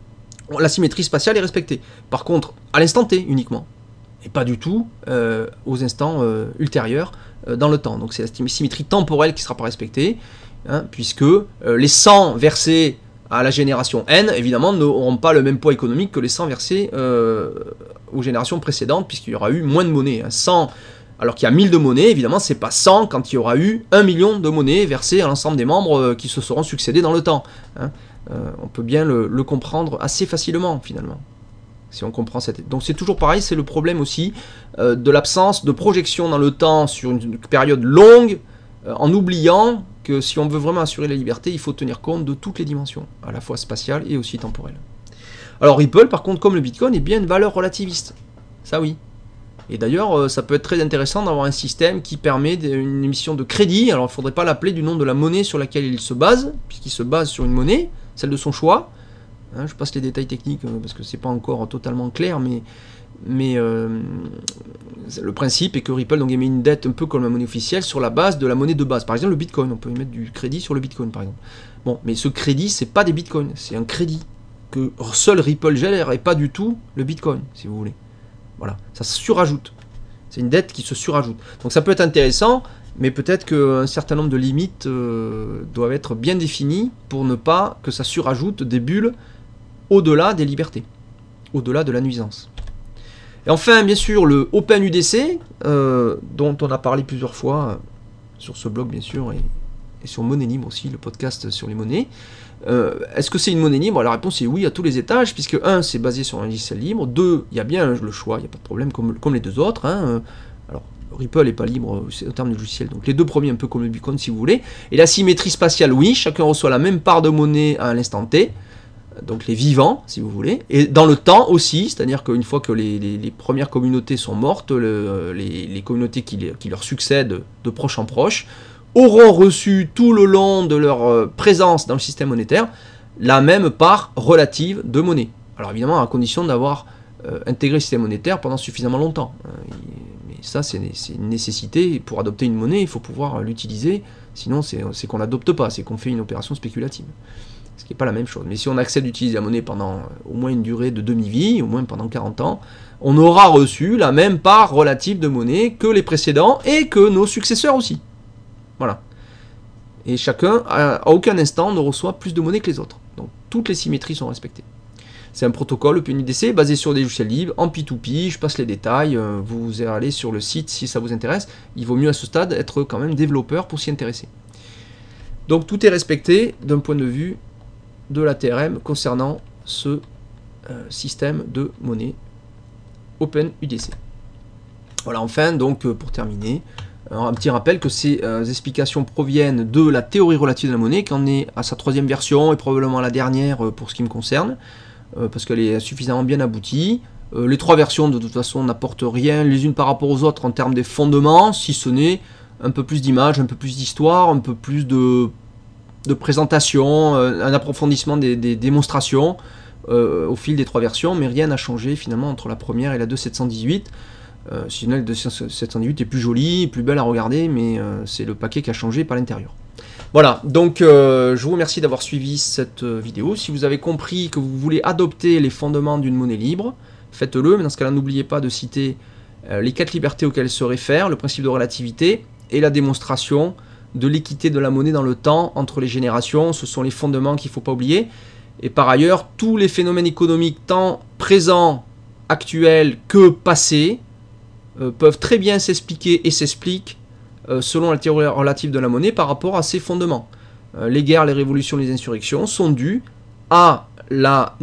la symétrie spatiale est respectée. Par contre, à l'instant T uniquement. Et pas du tout euh, aux instants euh, ultérieurs euh, dans le temps. Donc c'est la symétrie temporelle qui ne sera pas respectée, hein, puisque euh, les cent versés à la génération N, évidemment, n'auront pas le même poids économique que les cent versés euh, aux générations précédentes, puisqu'il y aura eu moins de monnaie. Hein. cent, alors qu'il y a mille de monnaie, évidemment, c'est pas cent quand il y aura eu un million de monnaie versées à l'ensemble des membres euh, qui se seront succédés dans le temps. Hein. Euh, on peut bien le, le comprendre assez facilement, finalement. Si on comprend cette... Donc c'est toujours pareil, c'est le problème aussi euh, de l'absence de projection dans le temps sur une période longue, euh, en oubliant que si on veut vraiment assurer la liberté, il faut tenir compte de toutes les dimensions, à la fois spatiale et aussi temporelle. Alors Ripple, par contre, comme le Bitcoin, est bien une valeur relativiste. Ça oui. Et d'ailleurs, euh, ça peut être très intéressant d'avoir un système qui permet une émission de crédit. Alors il ne faudrait pas l'appeler du nom de la monnaie sur laquelle il se base, puisqu'il se base sur une monnaie, celle de son choix. Hein, je passe les détails techniques euh, parce que c'est pas encore totalement clair, mais, mais euh, le principe est que Ripple donc, émet une dette un peu comme la monnaie officielle sur la base de la monnaie de base. Par exemple, le Bitcoin, on peut émettre du crédit sur le Bitcoin, par exemple. Bon, mais ce crédit, c'est pas des Bitcoins, c'est un crédit que seul Ripple gère et pas du tout le Bitcoin, si vous voulez. Voilà, ça se surajoute. C'est une dette qui se surajoute. Donc ça peut être intéressant, mais peut-être qu'un certain nombre de limites euh, doivent être bien définies pour ne pas que ça surajoute des bulles au-delà des libertés, au-delà de la nuisance. Et enfin, bien sûr, le OpenUDC, euh, dont on a parlé plusieurs fois euh, sur ce blog, bien sûr, et, et sur Monnaie Libre aussi, le podcast sur les monnaies. Euh, Est-ce que c'est une monnaie libre? La réponse est oui à tous les étages, puisque un, c'est basé sur un logiciel libre, deux, il y a bien le choix, il n'y a pas de problème, comme, comme les deux autres. Hein. Alors, Ripple n'est pas libre en termes de logiciel. Donc les deux premiers, un peu comme le Bitcoin si vous voulez. Et la symétrie spatiale, oui, chacun reçoit la même part de monnaie à l'instant T. Donc les vivants, si vous voulez. Et dans le temps aussi, c'est-à-dire qu'une fois que les, les, les premières communautés sont mortes, le, les, les communautés qui, les, qui leur succèdent de proche en proche, auront reçu tout le long de leur présence dans le système monétaire la même part relative de monnaie. Alors évidemment, à condition d'avoir euh, intégré le système monétaire pendant suffisamment longtemps. Euh, mais ça, c'est une nécessité. Pour adopter une monnaie, il faut pouvoir l'utiliser. Sinon, c'est qu'on l'adopte pas, c'est qu'on fait une opération spéculative. Ce qui n'est pas la même chose. Mais si on accepte d'utiliser la monnaie pendant au moins une durée de demi-vie, au moins pendant quarante ans, on aura reçu la même part relative de monnaie que les précédents et que nos successeurs aussi. Voilà. Et chacun, à aucun instant, ne reçoit plus de monnaie que les autres. Donc toutes les symétries sont respectées. C'est un protocole, le P N U D C, basé sur des logiciels libres, en P deux P, je passe les détails, vous allez sur le site si ça vous intéresse. Il vaut mieux à ce stade être quand même développeur pour s'y intéresser. Donc tout est respecté d'un point de vue de la T R M concernant ce euh, système de monnaie OpenUDC. Voilà, enfin, donc pour terminer, un petit rappel que ces euh, explications proviennent de la théorie relative de la monnaie, qui en est à sa troisième version et probablement la dernière euh, pour ce qui me concerne, euh, parce qu'elle est suffisamment bien aboutie. Euh, les trois versions de toute façon n'apportent rien les unes par rapport aux autres en termes des fondements, si ce n'est un peu plus d'images, un peu plus d'histoire, un peu plus de, de présentation, euh, un approfondissement des, des démonstrations euh, au fil des trois versions, mais rien n'a changé finalement entre la première et la deux point sept cent dix-huit. Euh, sinon, la deux point sept cent dix-huit est plus jolie, plus belle à regarder, mais euh, c'est le paquet qui a changé par l'intérieur. Voilà, donc euh, je vous remercie d'avoir suivi cette euh, vidéo. Si vous avez compris que vous voulez adopter les fondements d'une monnaie libre, faites-le, mais dans ce cas-là, n'oubliez pas de citer euh, les quatre libertés auxquelles elle se réfère, le principe de relativité et la démonstration de l'équité de la monnaie dans le temps entre les générations. Ce sont les fondements qu'il ne faut pas oublier. Et par ailleurs, tous les phénomènes économiques, tant présents, actuels que passés, Euh, peuvent très bien s'expliquer et s'expliquent euh, selon la théorie relative de la monnaie par rapport à ses fondements. Euh, les guerres, les révolutions, les insurrections sont dues à la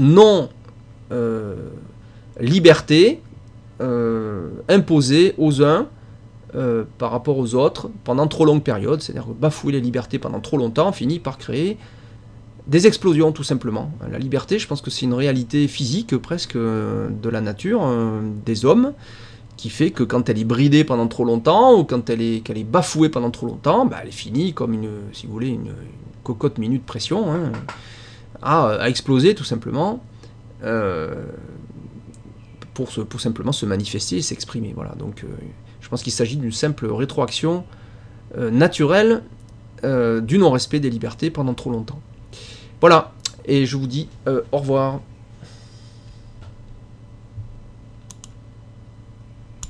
non-liberté euh, euh, imposée aux uns euh, par rapport aux autres pendant trop longues périodes, c'est-à-dire que bafouer les libertés pendant trop longtemps finit par créer des explosions tout simplement. La liberté, je pense que c'est une réalité physique presque euh, de la nature, euh, des hommes, qui fait que quand elle est bridée pendant trop longtemps, ou quand elle est, qu'elle est bafouée pendant trop longtemps, bah elle est finie comme une, si vous voulez, une, une cocotte minute pression, hein, à, à exploser tout simplement, euh, pour, se, pour simplement se manifester et s'exprimer. Voilà. Donc euh, je pense qu'il s'agit d'une simple rétroaction euh, naturelle euh, du non-respect des libertés pendant trop longtemps. Voilà, et je vous dis euh, au revoir.